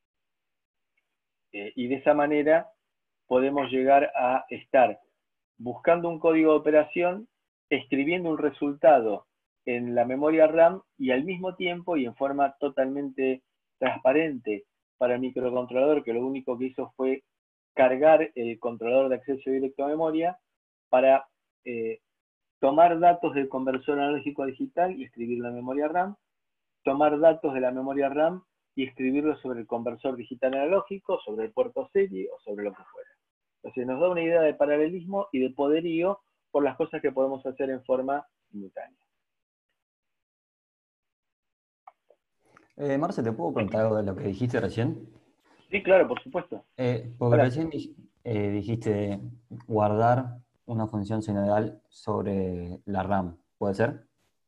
eh, y de esa manera podemos llegar a estar buscando un código de operación, escribiendo un resultado en la memoria RAM y al mismo tiempo y en forma totalmente transparente para el microcontrolador, que lo único que hizo fue cargar el controlador de acceso directo a memoria para eh, tomar datos del conversor analógico a digital y escribirlo en memoria RAM, tomar datos de la memoria RAM y escribirlo sobre el conversor digital analógico, sobre el puerto serie o sobre lo que fuera. Entonces nos da una idea de paralelismo y de poderío por las cosas que podemos hacer en forma simultánea. Eh, Marce, ¿te puedo preguntar algo de lo que dijiste recién? Sí, claro, por supuesto. Eh, porque Ahora, recién dij- eh, dijiste guardar una función senoidal sobre la RAM, ¿puede ser?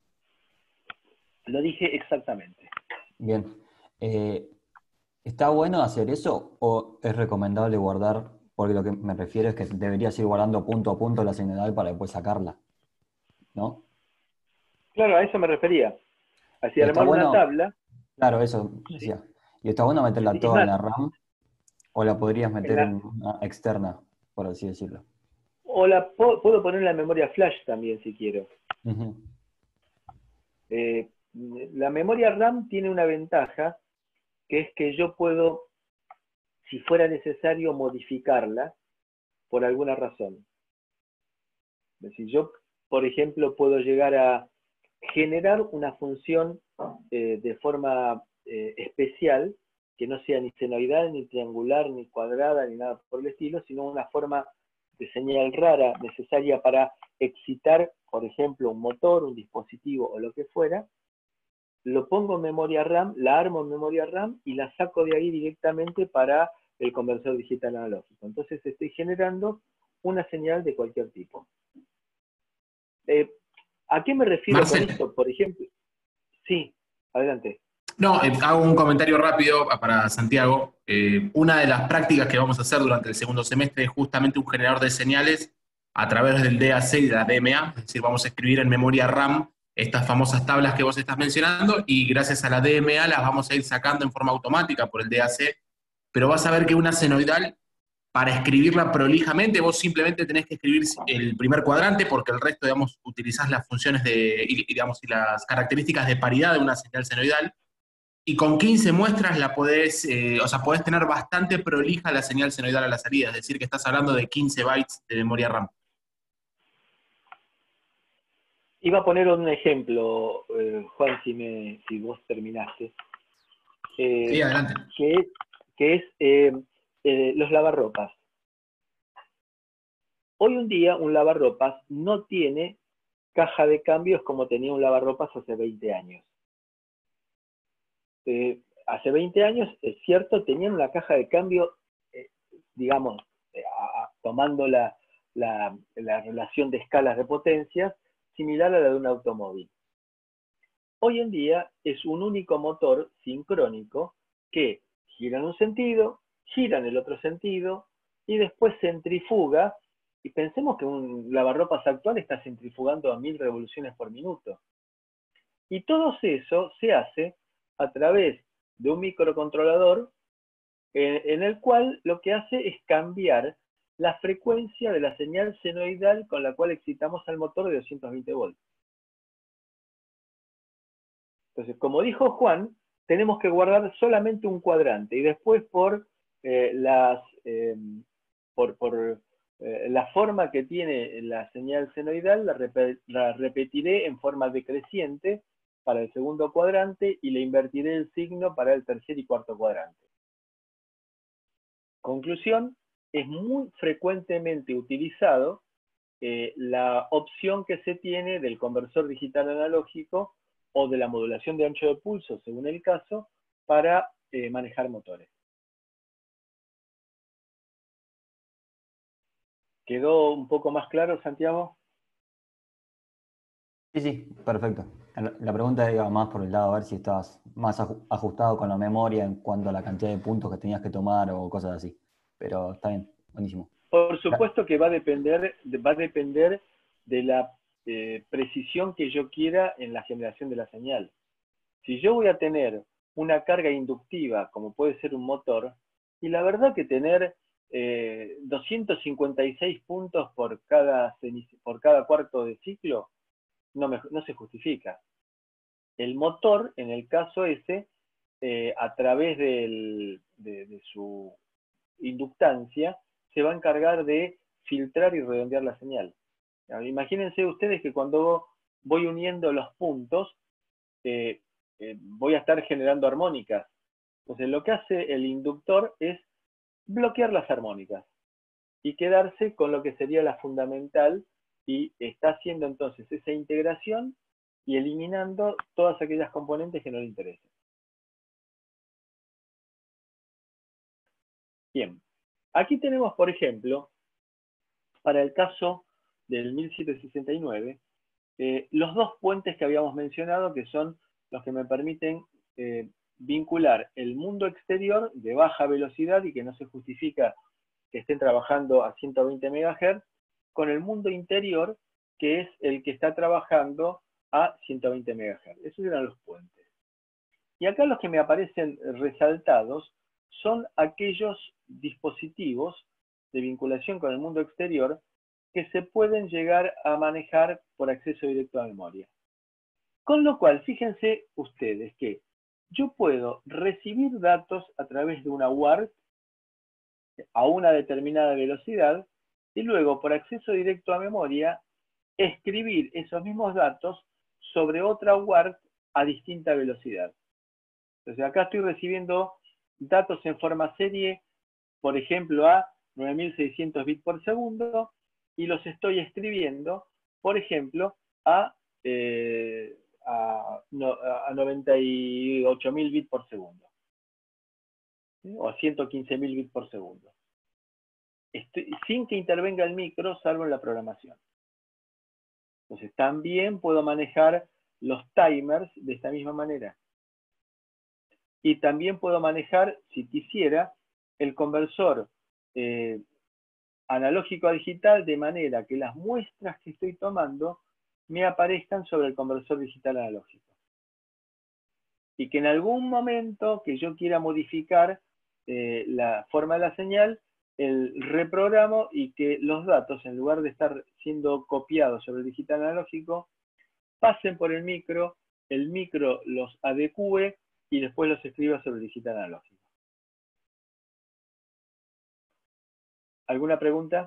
lo dije exactamente. Bien. Eh, ¿está bueno hacer eso o es recomendable guardar? Porque lo que me refiero es que deberías ir guardando punto a punto la senoidal para después sacarla, ¿no? Claro, a eso me refería. Así Y está armar una bueno, tabla, claro, eso ¿sí? decía. ¿Y está bueno meterla Es toda en más, la RAM o la podrías en meter la, en una externa, por así decirlo? o la po- puedo poner en la memoria flash también si quiero. Ujú. Eh, la memoria RAM tiene una ventaja, que es que yo puedo, si fuera necesario, modificarla por alguna razón. Es decir, yo, por ejemplo, puedo llegar a generar una función eh, de forma eh, especial, que no sea ni senoidal, ni triangular, ni cuadrada, ni nada por el estilo, sino una forma de señal rara necesaria para excitar, por ejemplo, un motor, un dispositivo o lo que fuera. Lo pongo en memoria RAM, la armo en memoria RAM y la saco de ahí directamente para el conversor digital analógico. Entonces estoy generando una señal de cualquier tipo. Eh, ¿A qué me refiero con Marcel, esto? Por ejemplo, sí, adelante. no, eh, hago un comentario rápido para Santiago. Eh, una de las prácticas que vamos a hacer durante el segundo semestre es justamente un generador de señales a través del D A C y de la D M A, es decir, vamos a escribir en memoria RAM estas famosas tablas que vos estás mencionando y gracias a la D M A las vamos a ir sacando en forma automática por el D A C, pero vas a ver que una senoidal, para escribirla prolijamente, vos simplemente tenés que escribir el primer cuadrante porque el resto, digamos, utilizás las funciones de, y, digamos, y las características de paridad de una señal senoidal. Y con quince muestras la podés, eh, o sea, podés tener bastante prolija la señal senoidal a la salida, es decir, que estás hablando de quince bytes de memoria RAM. Iba a poner un ejemplo, eh, Juan, si, me, si vos terminaste, Sí, eh, adelante. que es, que es eh, eh, los lavarropas. Hoy en día un lavarropas no tiene caja de cambios como tenía un lavarropas hace veinte años. Eh, hace veinte años, es cierto, tenían una caja de cambio, eh, digamos, eh, a, a, tomando la, la, la relación de escalas de potencias, similar a la de un automóvil. Hoy en día es un único motor sincrónico que gira en un sentido, gira en el otro sentido y después centrifuga y pensemos que un lavarropas actual está centrifugando a mil revoluciones por minuto. Y todo eso se hace a través de un microcontrolador en, en el cual lo que hace es cambiar la frecuencia de la señal senoidal con la cual excitamos al motor de doscientos veinte volts. Entonces, como dijo Juan, tenemos que guardar solamente un cuadrante y después por, eh, las, eh, por, por eh, la forma que tiene la señal senoidal, la, rep la repetiré en forma decreciente para el segundo cuadrante y le invertiré el signo para el tercer y cuarto cuadrante. Conclusión, es muy frecuentemente utilizado eh, la opción que se tiene del conversor digital analógico o de la modulación de ancho de pulso, según el caso, para eh, manejar motores. ¿Quedó un poco más claro, Santiago? Sí, sí, perfecto. La la pregunta iba más por el lado a ver si estabas más aju- ajustado con la memoria en cuanto a la cantidad de puntos que tenías que tomar o cosas así. Pero está bien, buenísimo. Por Gra- supuesto que va a depender, va a depender de la eh, precisión que yo quiera en la generación de la señal. Si yo voy a tener una carga inductiva, como puede ser un motor, y la verdad que tener eh, doscientos cincuenta y seis puntos por cada, por cada cuarto de ciclo no, me, no se justifica. El motor, en el caso ese, eh, a través del, de, de su inductancia, se va a encargar de filtrar y redondear la señal. Imagínense ustedes que cuando voy uniendo los puntos, eh, eh, voy a estar generando armónicas. Entonces lo que hace el inductor es bloquear las armónicas y quedarse con lo que sería la fundamental, y está haciendo entonces esa integración y eliminando todas aquellas componentes que no le interesan. Bien, aquí tenemos, por ejemplo, para el caso del mil setecientos sesenta y nueve, eh, los dos puentes que habíamos mencionado, que son los que me permiten eh, vincular el mundo exterior de baja velocidad y que no se justifica que estén trabajando a ciento veinte megahertz, con el mundo interior, que es el que está trabajando a ciento veinte megahertz. Esos eran los puentes. Y acá los que me aparecen resaltados son aquellos dispositivos de vinculación con el mundo exterior que se pueden llegar a manejar por acceso directo a memoria. Con lo cual, fíjense ustedes que yo puedo recibir datos a través de una U A R T a una determinada velocidad y luego, por acceso directo a memoria, escribir esos mismos datos sobre otra U A R T a distinta velocidad. Entonces acá estoy recibiendo datos en forma serie, por ejemplo, a nueve mil seiscientos bits por segundo, y los estoy escribiendo, por ejemplo, a, eh, a, no, a noventa y ocho mil bits por segundo, ¿sí? O a ciento quince mil bits por segundo. Estoy, sin que intervenga el micro, salvo en la programación. Entonces también puedo manejar los timers de esta misma manera. Y también puedo manejar, si quisiera, el conversor eh, analógico a digital, de manera que las muestras que estoy tomando me aparezcan sobre el conversor digital analógico. Y que en algún momento que yo quiera modificar eh, la forma de la señal, el reprogramo y que los datos, en lugar de estar siendo copiados sobre el digital analógico, pasen por el micro, el micro los adecúe y después los escriba sobre el digital analógico. ¿Alguna pregunta?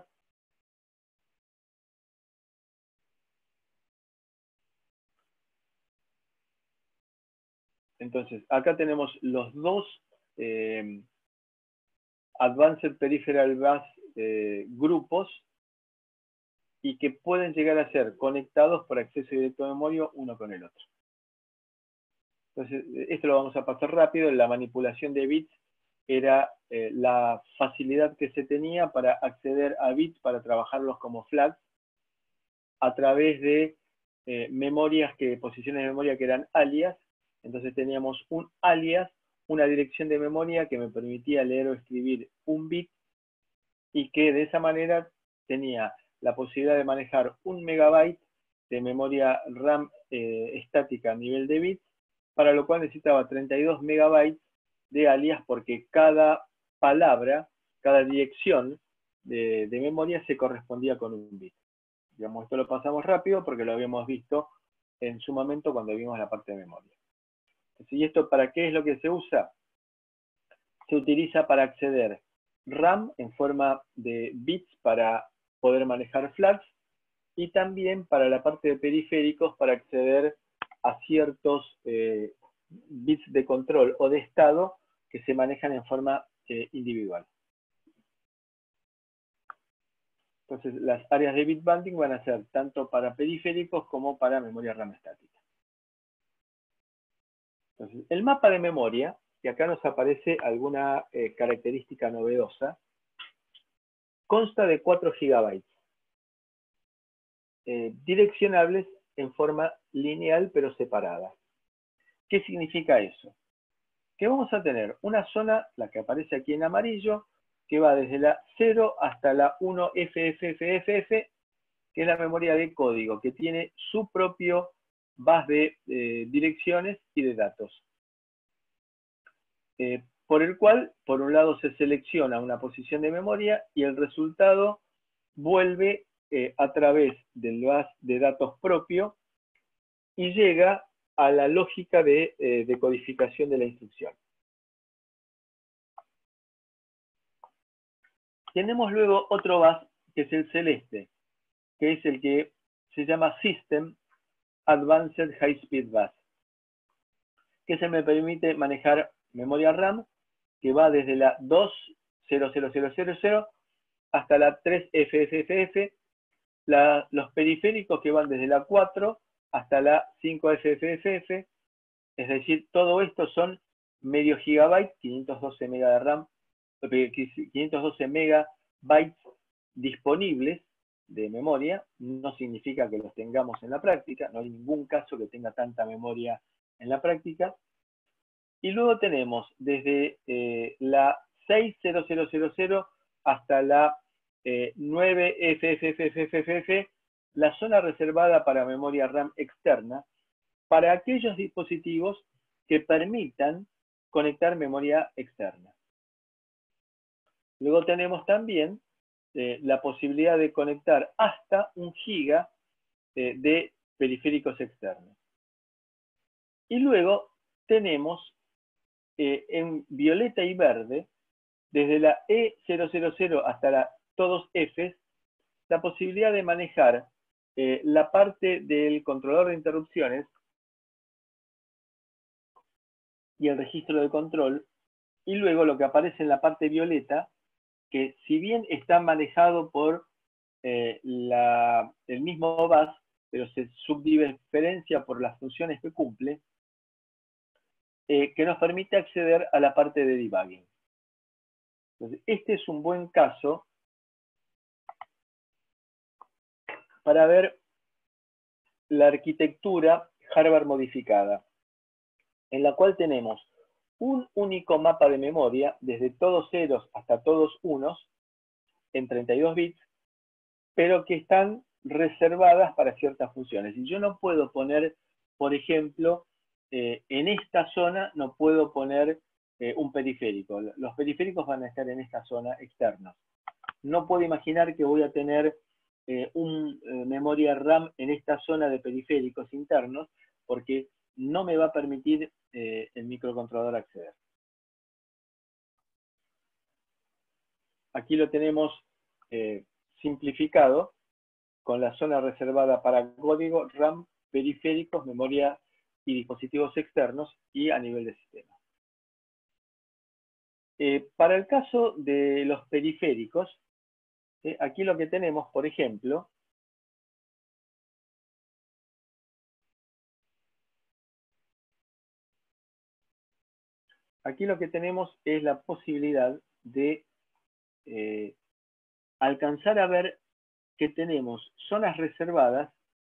Entonces, acá tenemos los dos eh, Advanced Peripheral Bus eh, grupos, y que pueden llegar a ser conectados por acceso directo a memoria uno con el otro. Entonces, esto lo vamos a pasar rápido. La manipulación de bits era eh, la facilidad que se tenía para acceder a bits para trabajarlos como flags a través de eh, memorias, que, posiciones de memoria que eran alias. Entonces teníamos un alias, una dirección de memoria que me permitía leer o escribir un bit, y que de esa manera tenía la posibilidad de manejar un megabyte de memoria RAM eh, estática a nivel de bits, para lo cual necesitaba treinta y dos megabytes de alias, porque cada palabra, cada dirección de, de memoria se correspondía con un bit. Digamos, esto lo pasamos rápido porque lo habíamos visto en su momento cuando vimos la parte de memoria. ¿Y esto para qué es lo que se usa? Se utiliza para acceder RAM en forma de bits para poder manejar flags, y también para la parte de periféricos para acceder a ciertos eh, bits de control o de estado que se manejan en forma eh, individual. Entonces, las áreas de bit banding van a ser tanto para periféricos como para memoria RAM estática. Entonces, el mapa de memoria, y acá nos aparece alguna eh, característica novedosa, consta de cuatro gigabytes, eh, direccionables en forma lineal pero separada. ¿Qué significa eso? Que vamos a tener una zona, la que aparece aquí en amarillo, que va desde la cero hasta la uno F F F F F, que es la memoria de código, que tiene su propio bus de eh, direcciones y de datos. Eh, por el cual, por un lado, se selecciona una posición de memoria y el resultado vuelve eh, a través del bus de datos propio y llega a la lógica de eh, decodificación de la instrucción. Tenemos luego otro bus, que es el celeste, que es el que se llama System Advanced High Speed Bus, que se me permite manejar memoria RAM, que va desde la dos cero cero cero cero cero hasta la tres F F F F, la, los periféricos que van desde la cuatro hasta la cinco F F F F, es decir, todo esto son medio gigabyte, quinientos doce megas de RAM, quinientos doce megabytes disponibles de memoria. No significa que los tengamos en la práctica, no hay ningún caso que tenga tanta memoria en la práctica. Y luego tenemos desde eh, la seis cero cero cero cero hasta la eh, nueve F F F F F F, la zona reservada para memoria RAM externa, para aquellos dispositivos que permitan conectar memoria externa. Luego tenemos también eh, la posibilidad de conectar hasta un giga eh, de periféricos externos. Y luego tenemos eh, en violeta y verde, desde la E cero cero cero hasta la todos Fs, la posibilidad de manejar eh, la parte del controlador de interrupciones y el registro de control, y luego lo que aparece en la parte violeta, que si bien está manejado por eh, la, el mismo bus, pero se subdiferencia por las funciones que cumple, eh, que nos permite acceder a la parte de debugging. Entonces, este es un buen caso para ver la arquitectura Harvard modificada, en la cual tenemos un único mapa de memoria, desde todos ceros hasta todos unos, en treinta y dos bits, pero que están reservadas para ciertas funciones. Y yo no puedo poner, por ejemplo, eh, en esta zona no puedo poner eh, un periférico. Los periféricos van a estar en esta zona externos. No puedo imaginar que voy a tener eh, un eh, memoria RAM en esta zona de periféricos internos, porque no me va a permitir eh, el microcontrolador acceder. Aquí lo tenemos eh, simplificado con la zona reservada para código, RAM, periféricos, memoria y dispositivos externos, y a nivel de sistema. Eh, para el caso de los periféricos, eh, aquí lo que tenemos, por ejemplo, aquí lo que tenemos es la posibilidad de eh, alcanzar a ver que tenemos zonas reservadas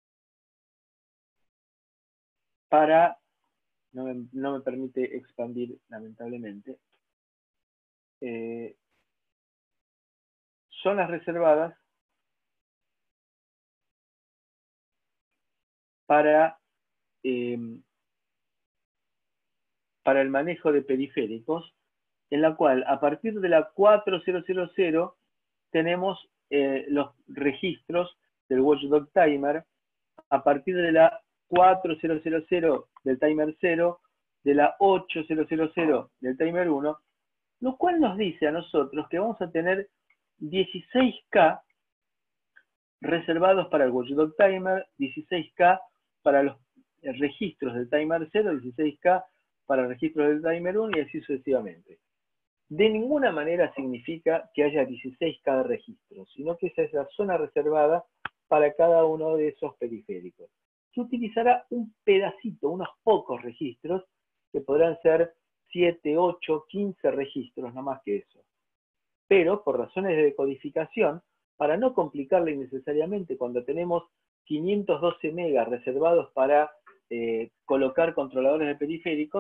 para, no me, no me permite expandir lamentablemente, eh, zonas reservadas para, eh, para el manejo de periféricos, en la cual a partir de la cuatro mil tenemos eh, los registros del Watchdog Timer, a partir de la cuatro mil del timer cero, de la ocho mil del timer uno, lo cual nos dice a nosotros que vamos a tener dieciséis K reservados para el Watchdog Timer, dieciséis K para los registros del timer cero, dieciséis K para registros del timer uno y así sucesivamente. De ninguna manera significa que haya dieciséis K de registros, sino que esa es la zona reservada para cada uno de esos periféricos. Se utilizará un pedacito, unos pocos registros, que podrán ser siete, ocho, quince registros, no más que eso. Pero, por razones de decodificación, para no complicarle innecesariamente, cuando tenemos quinientos doce megas reservados para eh, colocar controladores de periféricos,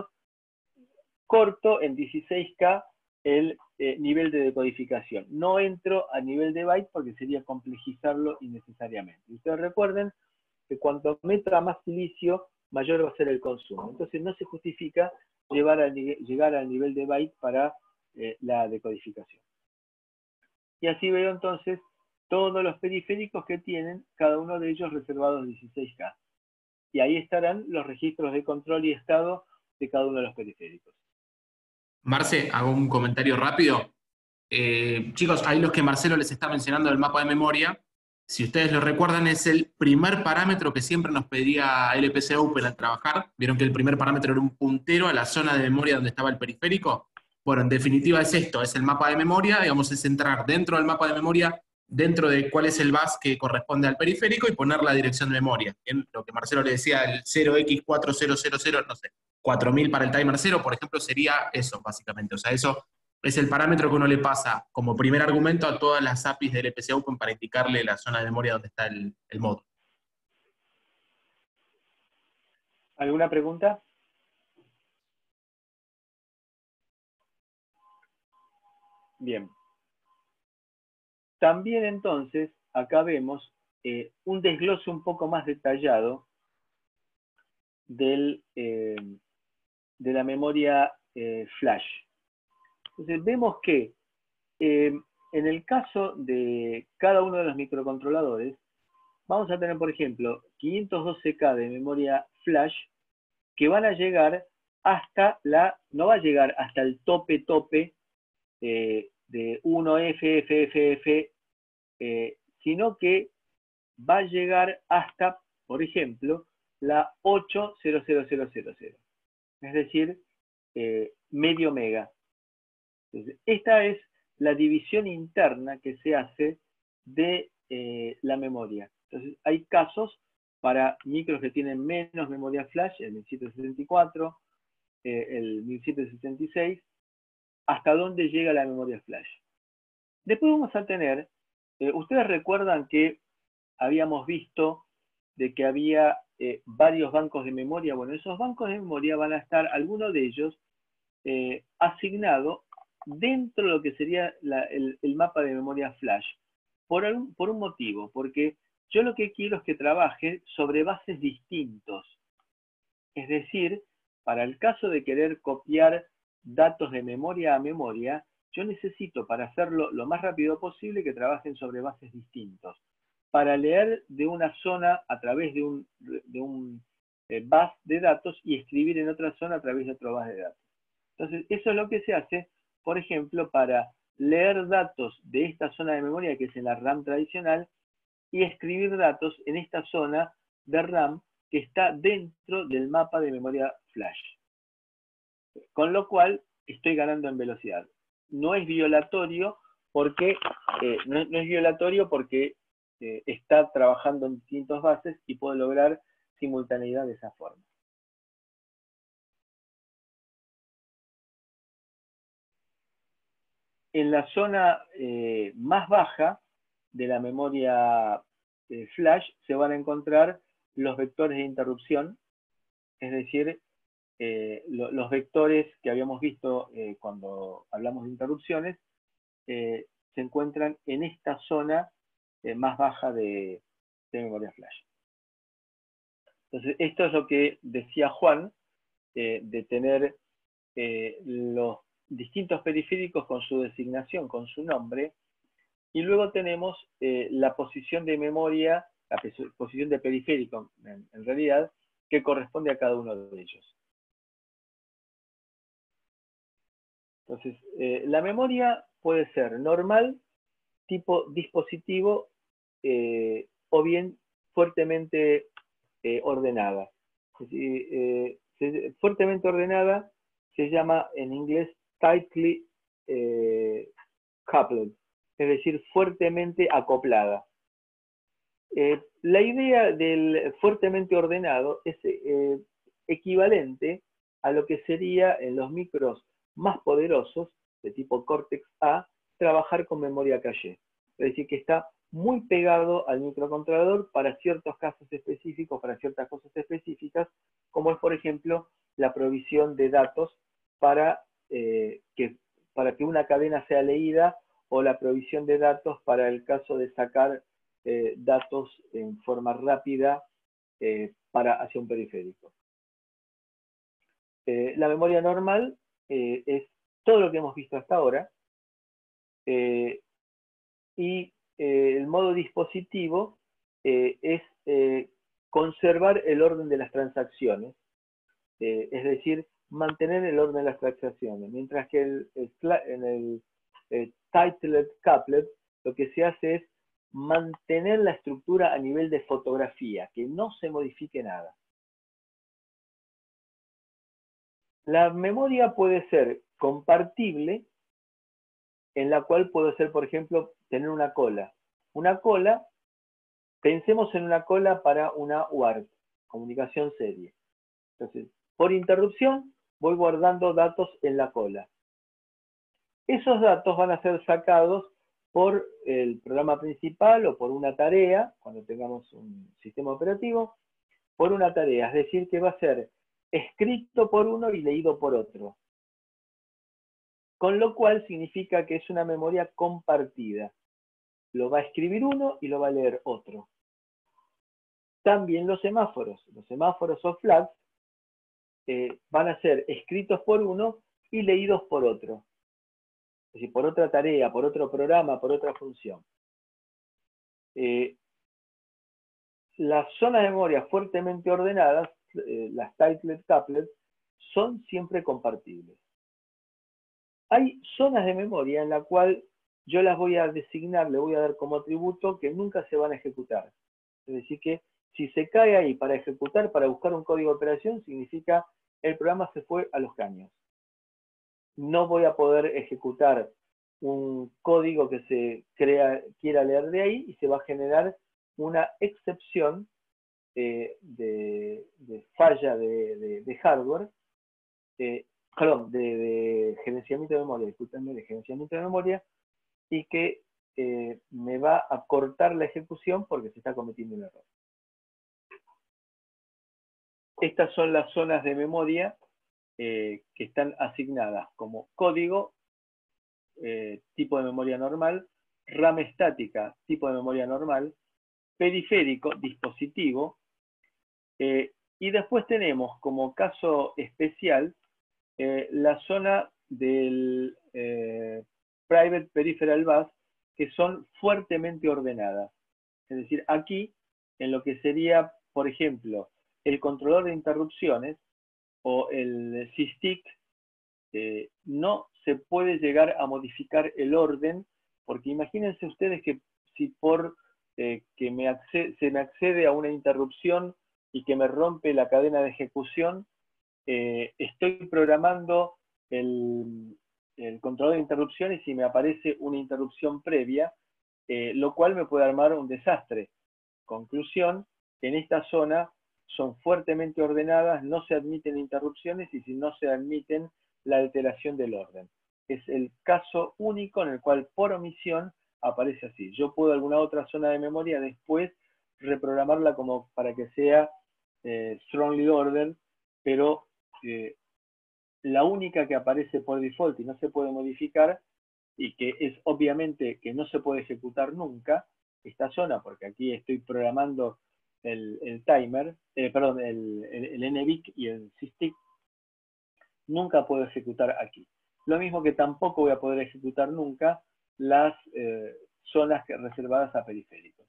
corto en dieciséis K el eh, nivel de decodificación. No entro a nivel de byte porque sería complejizarlo innecesariamente. Y ustedes recuerden que cuanto meta más silicio, mayor va a ser el consumo. Entonces no se justifica llevar al, llegar al nivel de byte para eh, la decodificación. Y así veo entonces todos los periféricos que tienen, cada uno de ellos reservados dieciséis K. Y ahí estarán los registros de control y estado de cada uno de los periféricos. Marce, hago un comentario rápido. Eh, chicos, ahí los que Marcelo les está mencionando del mapa de memoria, si ustedes lo recuerdan, es el primer parámetro que siempre nos pedía L P C Open al trabajar. ¿Vieron que el primer parámetro era un puntero a la zona de memoria donde estaba el periférico? Bueno, en definitiva es esto, es el mapa de memoria, digamos, es entrar dentro del mapa de memoria, dentro de cuál es el bus que corresponde al periférico y poner la dirección de memoria. En lo que Marcelo le decía, el cero equis cuatro mil, no sé, cuatro mil para el timer cero, por ejemplo, sería eso, básicamente. O sea, eso es el parámetro que uno le pasa como primer argumento a todas las A P Is de L P C Open para indicarle la zona de memoria donde está el, el módulo. ¿Alguna pregunta? Bien. También entonces, acá vemos eh, un desglose un poco más detallado del, eh, de la memoria eh, flash. Entonces vemos que eh, en el caso de cada uno de los microcontroladores, vamos a tener, por ejemplo, quinientos doce K de memoria flash que van a llegar hasta la, no va a llegar hasta el tope tope eh, de uno F, F, F, F, eh, sino que va a llegar hasta, por ejemplo, la ocho cero cero cero cero cero, es decir, eh, medio mega. Entonces, esta es la división interna que se hace de eh, la memoria. Entonces, hay casos para micros que tienen menos memoria flash, el mil setecientos sesenta y cuatro, eh, el mil setecientos sesenta y seis, hasta dónde llega la memoria flash. Después vamos a tener, eh, ustedes recuerdan que habíamos visto de que había eh, varios bancos de memoria. Bueno, esos bancos de memoria van a estar, algunos de ellos, eh, asignados dentro de lo que sería la, el, el mapa de memoria flash, por, algún, por un motivo, porque yo lo que quiero es que trabaje sobre bases distintos. Es decir, para el caso de querer copiar datos de memoria a memoria, yo necesito, para hacerlo lo más rápido posible, que trabajen sobre bases distintos. Para leer de una zona a través de un, de un eh, bus de datos y escribir en otra zona a través de otro bus de datos. Entonces, eso es lo que se hace, por ejemplo, para leer datos de esta zona de memoria, que es en la RAM tradicional, y escribir datos en esta zona de RAM que está dentro del mapa de memoria flash. Con lo cual, estoy ganando en velocidad. No es violatorio porque, eh, no, no es violatorio porque eh, está trabajando en distintas bases y puedo lograr simultaneidad de esa forma. En la zona eh, más baja de la memoria eh, flash se van a encontrar los vectores de interrupción, es decir, eh, lo, los vectores que habíamos visto eh, cuando hablamos de interrupciones, eh, se encuentran en esta zona eh, más baja de, de memoria flash. Entonces, esto es lo que decía Juan, eh, de tener eh, los distintos periféricos con su designación, con su nombre, y luego tenemos eh, la posición de memoria, la posición de periférico, en, en realidad, que corresponde a cada uno de ellos. Entonces, eh, la memoria puede ser normal, tipo dispositivo, eh, o bien fuertemente eh, ordenada. Es decir, eh, se, fuertemente ordenada se llama en inglés tightly eh, coupled, es decir, fuertemente acoplada. Eh, la idea del fuertemente ordenado es eh, equivalente a lo que sería en los micros más poderosos, de tipo Cortex-A, trabajar con memoria caché. Es decir, que está muy pegado al microcontrolador para ciertos casos específicos, para ciertas cosas específicas, como es, por ejemplo, la provisión de datos para, eh, que, para que una cadena sea leída, o la provisión de datos para el caso de sacar eh, datos en forma rápida eh, para, hacia un periférico. Eh, la memoria normal eh, es todo lo que hemos visto hasta ahora, eh, y eh, el modo dispositivo eh, es eh, conservar el orden de las transacciones, eh, es decir, mantener el orden de las transacciones, mientras que el, el, en el eh, tightly coupled lo que se hace es mantener la estructura a nivel de fotografía, que no se modifique nada. La memoria puede ser compartible, en la cual puede ser, por ejemplo, tener una cola. Una cola, pensemos en una cola para una U A R T, comunicación serie. Entonces, por interrupción, voy guardando datos en la cola. Esos datos van a ser sacados por el programa principal o por una tarea, cuando tengamos un sistema operativo, por una tarea, es decir, que va a ser escrito por uno y leído por otro. Con lo cual significa que es una memoria compartida. Lo va a escribir uno y lo va a leer otro. También los semáforos. Los semáforos o flags eh, van a ser escritos por uno y leídos por otro. Es decir, por otra tarea, por otro programa, por otra función. Eh, las zonas de memoria fuertemente ordenadas, eh, las tightly coupled, son siempre compartibles. Hay zonas de memoria en la cual yo las voy a designar, le voy a dar como atributo que nunca se van a ejecutar. Es decir que si se cae ahí para ejecutar, para buscar un código de operación, significa el programa se fue a los caños. No voy a poder ejecutar un código que se crea, quiera leer de ahí, y se va a generar una excepción eh, de, de falla de, de, de hardware, eh, perdón, de, de gerenciamiento de memoria, discúlpenme, de gerenciamiento de memoria, y que eh, me va a cortar la ejecución porque se está cometiendo un error. Estas son las zonas de memoria eh, que están asignadas como código, eh, tipo de memoria normal, RAM estática, tipo de memoria normal, periférico, dispositivo, eh, y después tenemos como caso especial eh, la zona del eh, Private Peripheral Bus, que son fuertemente ordenadas. Es decir, aquí, en lo que sería, por ejemplo, el controlador de interrupciones o el S I S T I C, eh, no se puede llegar a modificar el orden, porque imagínense ustedes que si por eh, que me accede, se me accede a una interrupción y que me rompe la cadena de ejecución, eh, estoy programando el, el controlador de interrupciones y me aparece una interrupción previa, eh, lo cual me puede armar un desastre. Conclusión, en esta zona son fuertemente ordenadas, no se admiten interrupciones, y si no se admiten, la alteración del orden. Es el caso único en el cual por omisión aparece así. Yo puedo alguna otra zona de memoria después reprogramarla como para que sea eh, strongly ordered, pero eh, la única que aparece por default y no se puede modificar, y que es obviamente que no se puede ejecutar nunca, esta zona, porque aquí estoy programando el, el timer, eh, perdón, el, el, el N B I C y el SysTick, nunca puedo ejecutar aquí. Lo mismo que tampoco voy a poder ejecutar nunca las eh, zonas que, reservadas a periféricos.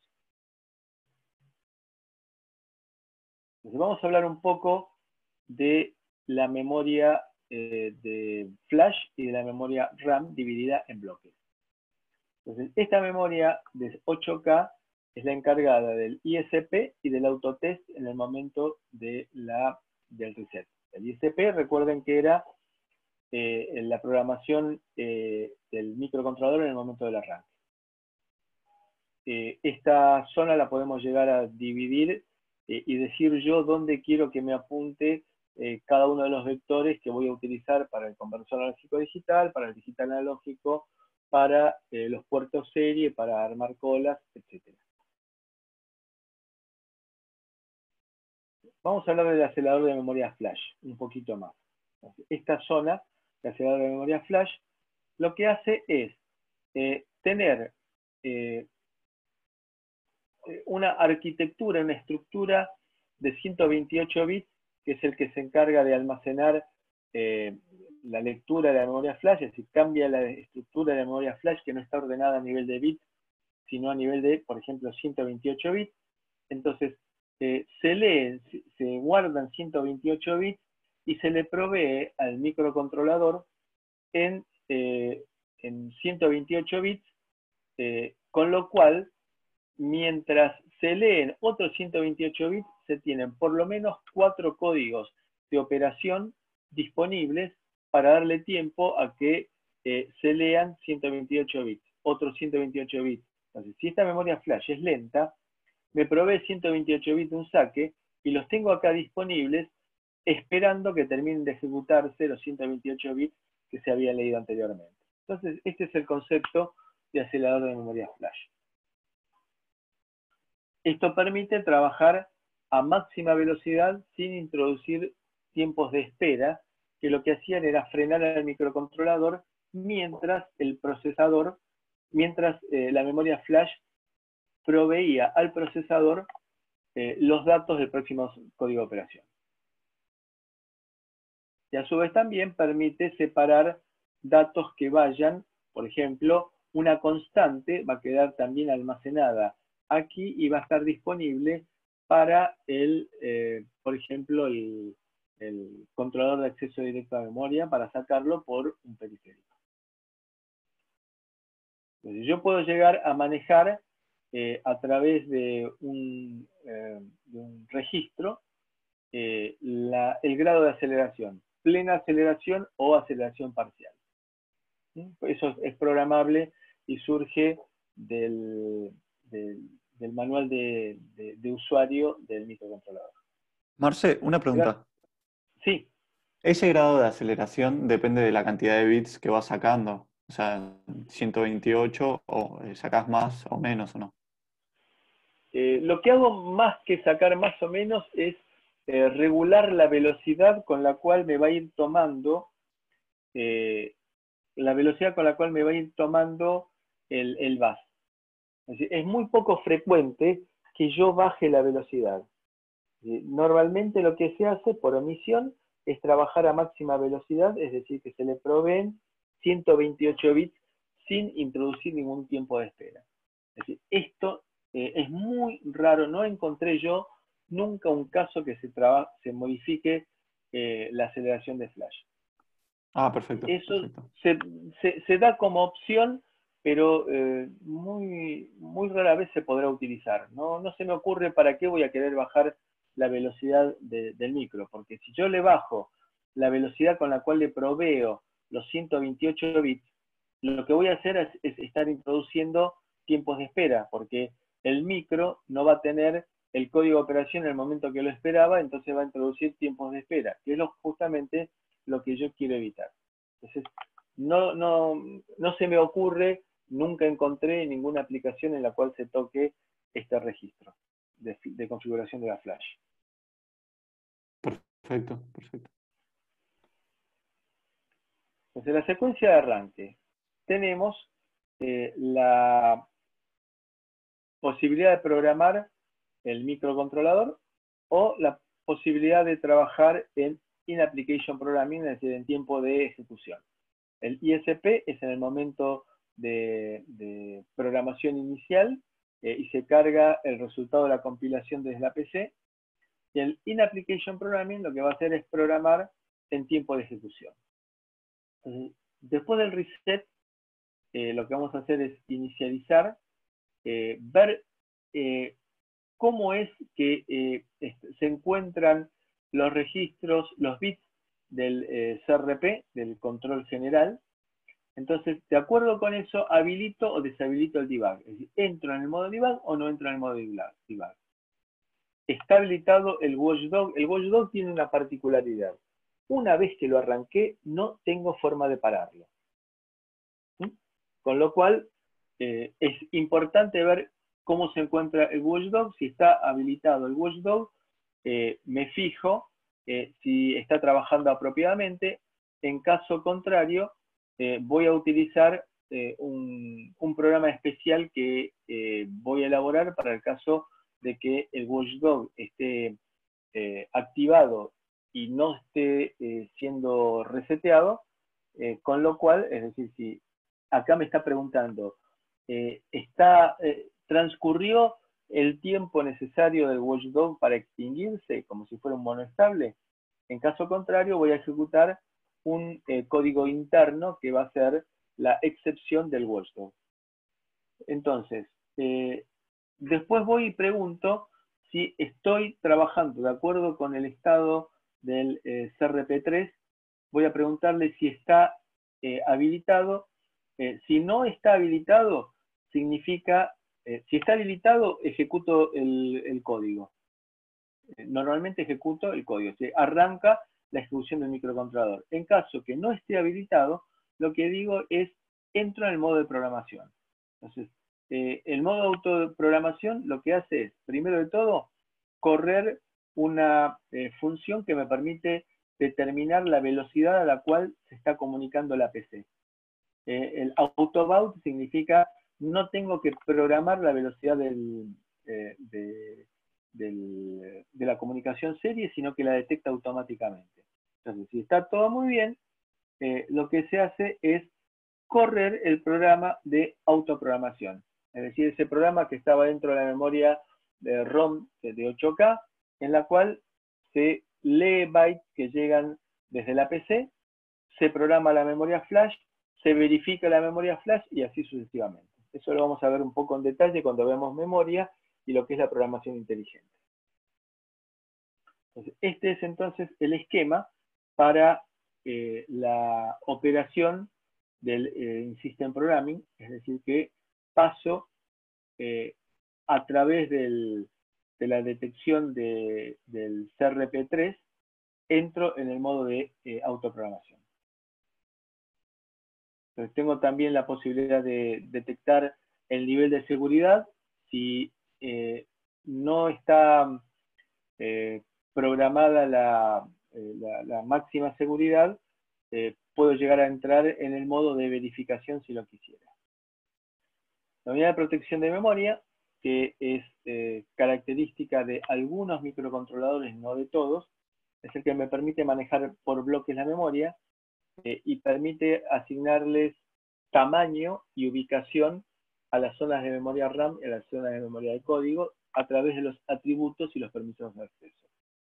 Entonces vamos a hablar un poco de la memoria eh, de flash y de la memoria RAM dividida en bloques. Entonces, esta memoria de ocho K es la encargada del I S P y del autotest en el momento de la, del reset. El I S P, recuerden que era eh, la programación eh, del microcontrolador en el momento del arranque. Eh, esta zona la podemos llegar a dividir eh, y decir yo dónde quiero que me apunte eh, cada uno de los vectores que voy a utilizar para el conversor analógico digital, para el digital analógico, para eh, los puertos serie, para armar colas, etcétera. Vamos a hablar del acelerador de memoria flash, un poquito más. Esta zona, el acelerador de memoria flash, lo que hace es eh, tener eh, una arquitectura, una estructura de ciento veintiocho bits, que es el que se encarga de almacenar eh, la lectura de la memoria flash, es decir, cambia la estructura de la memoria flash que no está ordenada a nivel de bits, sino a nivel de, por ejemplo, ciento veintiocho bits. Entonces, eh, se leen, se guardan ciento veintiocho bits y se le provee al microcontrolador en, eh, en ciento veintiocho bits, eh, con lo cual, mientras se leen otros ciento veintiocho bits, se tienen por lo menos cuatro códigos de operación disponibles para darle tiempo a que eh, se lean ciento veintiocho bits, otros ciento veintiocho bits. Entonces, si esta memoria flash es lenta, me provee ciento veintiocho bits de un saque y los tengo acá disponibles esperando que terminen de ejecutarse los ciento veintiocho bits que se había leído anteriormente. Entonces, este es el concepto de acelerador de memoria flash. Esto permite trabajar a máxima velocidad sin introducir tiempos de espera, que lo que hacían era frenar al microcontrolador mientras el procesador, mientras eh, la memoria flash proveía al procesador eh, los datos del próximo código de operación. Y a su vez también permite separar datos que vayan, por ejemplo, una constante va a quedar también almacenada aquí y va a estar disponible para el, eh, por ejemplo, el, el controlador de acceso directo a memoria para sacarlo por un periférico. Entonces, yo puedo llegar a manejar eh, a través de un, eh, de un registro eh, la, el grado de aceleración, plena aceleración o aceleración parcial. ¿Sí? Eso es programable y surge del, del, del manual de, de, de usuario del microcontrolador. Marce, una pregunta. Sí. ¿Ese grado de aceleración depende de la cantidad de bits que vas sacando? O sea, ciento veintiocho, o eh, sacás más o menos o no. Eh, lo que hago más que sacar más o menos es eh, regular la velocidad con la cual me va a ir tomando eh, la velocidad con la cual me va a ir tomando el, el bus. Es decir, es muy poco frecuente que yo baje la velocidad. Normalmente lo que se hace por omisión es trabajar a máxima velocidad, es decir, que se le proveen ciento veintiocho bits sin introducir ningún tiempo de espera. Es decir, esto eh, es muy raro, no encontré yo nunca un caso que se, se modifique eh, la aceleración de flash. Ah, perfecto. Eso perfecto. Se, se, se da como opción, pero eh, muy, muy rara vez se podrá utilizar. No, no se me ocurre para qué voy a querer bajar la velocidad de, del micro, porque si yo le bajo la velocidad con la cual le proveo los ciento veintiocho bits, lo que voy a hacer es, es estar introduciendo tiempos de espera, porque el micro no va a tener el código de operación en el momento que lo esperaba, entonces va a introducir tiempos de espera, que es lo, justamente lo que yo quiero evitar. Entonces, no, no, no se me ocurre, nunca encontré ninguna aplicación en la cual se toque este registro de, de configuración de la flash. Perfecto, perfecto. Entonces, en la secuencia de arranque tenemos eh, la posibilidad de programar el microcontrolador, o la posibilidad de trabajar en in-application programming, es decir, en tiempo de ejecución. El I S P es en el momento de, de programación inicial eh, y se carga el resultado de la compilación desde la P C. Y el in-application programming lo que va a hacer es programar en tiempo de ejecución. Entonces, después del reset, eh, lo que vamos a hacer es inicializar, eh, ver eh, cómo es que eh, se encuentran los registros, los bits del eh, C R P, del control general. Entonces, de acuerdo con eso, habilito o deshabilito el debug. Es decir, ¿entro en el modo debug o no entro en el modo debug? Está habilitado el watchdog. El watchdog tiene una particularidad. Una vez que lo arranqué, no tengo forma de pararlo. ¿Sí? Con lo cual, eh, es importante ver cómo se encuentra el watchdog. Si está habilitado el watchdog, eh, me fijo eh, si está trabajando apropiadamente. En caso contrario, eh, voy a utilizar eh, un, un programa especial que eh, voy a elaborar para el caso de que el watchdog esté eh, activado y no esté eh, siendo reseteado, eh, con lo cual, es decir, si acá me está preguntando, eh, está, eh, transcurrió el tiempo necesario del watchdog para extinguirse, como si fuera un mono estable. En caso contrario, voy a ejecutar un eh, código interno que va a ser la excepción del watchdog. Entonces, eh, después voy y pregunto si estoy trabajando de acuerdo con el estado del eh, C R P tres. Voy a preguntarle si está eh, habilitado. Eh, si no está habilitado, significa, eh, si está habilitado, ejecuto el, el código. Eh, normalmente ejecuto el código, se arranca la ejecución del microcontrolador. En caso que no esté habilitado, lo que digo es, entro en el modo de programación. Entonces, eh, el modo de autoprogramación lo que hace es, primero de todo, correr una eh, función que me permite determinar la velocidad a la cual se está comunicando la P C. Eh, el autobout significa no tengo que programar la velocidad del, eh, de, del, de la comunicación serie, sino que la detecta automáticamente. Entonces, si está todo muy bien, eh, lo que se hace es correr el programa de autoprogramación. Es decir, ese programa que estaba dentro de la memoria de ROM de ocho K, en la cual se lee bytes que llegan desde la P C, se programa la memoria flash, se verifica la memoria flash y así sucesivamente. Eso lo vamos a ver un poco en detalle cuando vemos memoria y lo que es la programación inteligente. Entonces, este es entonces el esquema para eh, la operación del eh, System Programming, es decir, que paso eh, a través del, de la detección de, del C R P tres, entro en el modo de eh, autoprogramación. Entonces, tengo también la posibilidad de detectar el nivel de seguridad. Si eh, no está eh, programada la, eh, la, la máxima seguridad, eh, puedo llegar a entrar en el modo de verificación si lo quisiera. La unidad de protección de memoria, que es eh, característica de algunos microcontroladores, no de todos, es el que me permite manejar por bloques la memoria eh, y permite asignarles tamaño y ubicación a las zonas de memoria RAM y a las zonas de memoria de código a través de los atributos y los permisos de acceso.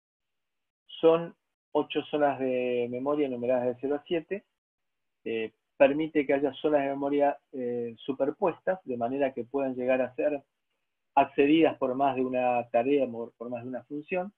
Son ocho zonas de memoria numeradas de cero a siete. Eh, permite que haya zonas de memoria eh, superpuestas, de manera que puedan llegar a ser accedidas por más de una tarea, por, por más de una función.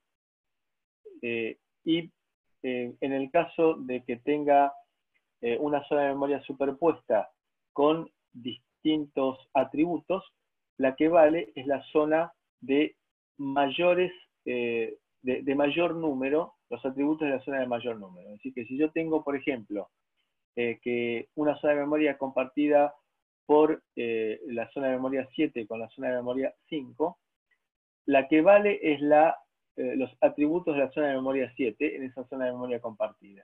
Eh, y eh, en el caso de que tenga eh, una zona de memoria superpuesta con distintos atributos, la que vale es la zona de mayores, eh, de, de mayor número, los atributos de la zona de mayor número. Es decir, que si yo tengo, por ejemplo, eh, que una zona de memoria compartida por eh, la zona de memoria siete con la zona de memoria cinco, la que vale es la, eh, los atributos de la zona de memoria siete en esa zona de memoria compartida.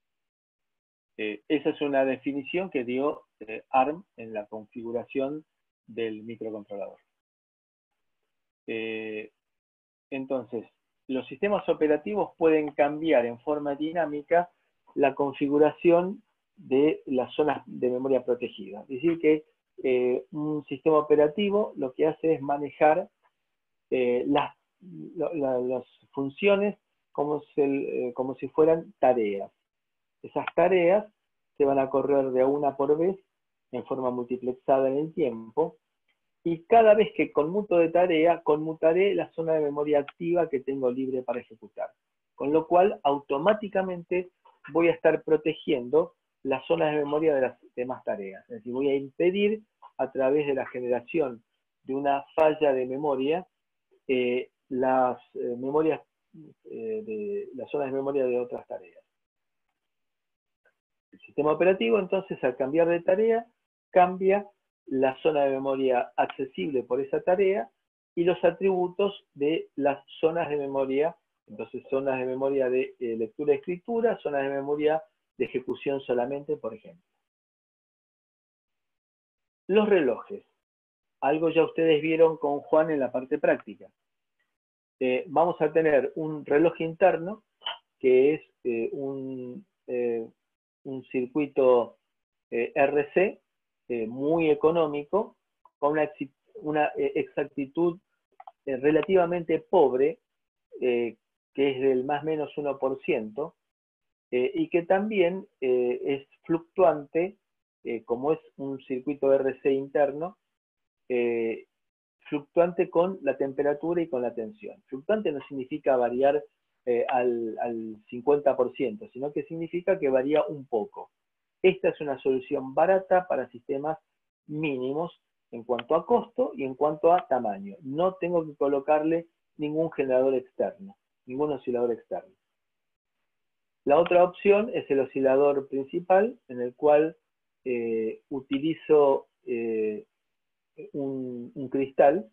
Eh, esa es una definición que dio eh, A R M en la configuración del microcontrolador. Eh, Entonces, los sistemas operativos pueden cambiar en forma dinámica la configuración de las zonas de memoria protegida. Es decir, que eh, un sistema operativo lo que hace es manejar eh, las, la, la, las funciones como si, eh, como si fueran tareas. Esas tareas se van a correr de a una por vez en forma multiplexada en el tiempo, y cada vez que conmuto de tarea, conmutaré la zona de memoria activa que tengo libre para ejecutar. Con lo cual, automáticamente voy a estar protegiendo las zonas de memoria de las demás tareas. Es decir, voy a impedir, a través de la generación de una falla de memoria, eh, las eh, memorias, eh, de las zonas de memoria de otras tareas. El sistema operativo, entonces, al cambiar de tarea, cambia la zona de memoria accesible por esa tarea y los atributos de las zonas de memoria. Entonces, zonas de memoria de eh, lectura y escritura, zonas de memoria de ejecución solamente, por ejemplo. Los relojes. Algo ya ustedes vieron con Juan en la parte práctica. Eh, vamos a tener un reloj interno, que es eh, un, eh, un circuito eh, R C eh, muy económico, con una, una eh, exactitud eh, relativamente pobre, eh, que es del más o menos uno por ciento, eh, y que también eh, es fluctuante, eh, como es un circuito R C interno, eh, fluctuante con la temperatura y con la tensión. Fluctuante no significa variar eh, al, al cincuenta por ciento, sino que significa que varía un poco. Esta es una solución barata para sistemas mínimos en cuanto a costo y en cuanto a tamaño. No tengo que colocarle ningún generador externo, ningún oscilador externo. La otra opción es el oscilador principal, en el cual eh, utilizo eh, un, un cristal,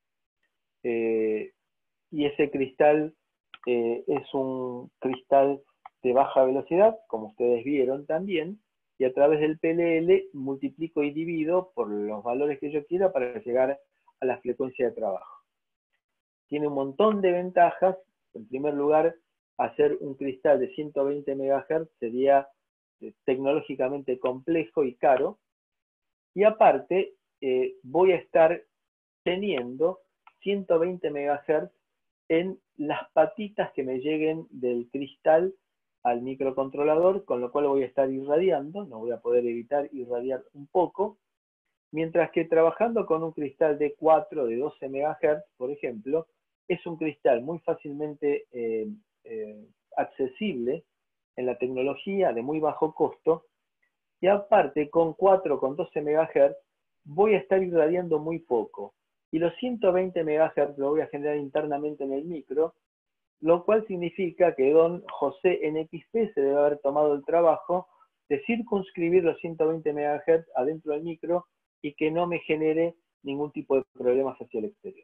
eh, y ese cristal eh, es un cristal de baja velocidad, como ustedes vieron también, y a través del P L L multiplico y divido por los valores que yo quiera para llegar a la frecuencia de trabajo. Tiene un montón de ventajas. En primer lugar, hacer un cristal de ciento veinte megahertz sería eh, tecnológicamente complejo y caro, y aparte eh, voy a estar teniendo ciento veinte megahertz en las patitas que me lleguen del cristal al microcontrolador, con lo cual voy a estar irradiando, no voy a poder evitar irradiar un poco, mientras que trabajando con un cristal de cuatro, de doce megahertz, por ejemplo, es un cristal muy fácilmente eh, eh, accesible en la tecnología, de muy bajo costo, y aparte con cuatro, con doce megahertz, voy a estar irradiando muy poco. Y los ciento veinte megahertz lo voy a generar internamente en el micro, lo cual significa que don José N X P se debe haber tomado el trabajo de circunscribir los ciento veinte megahertz adentro del micro y que no me genere ningún tipo de problemas hacia el exterior.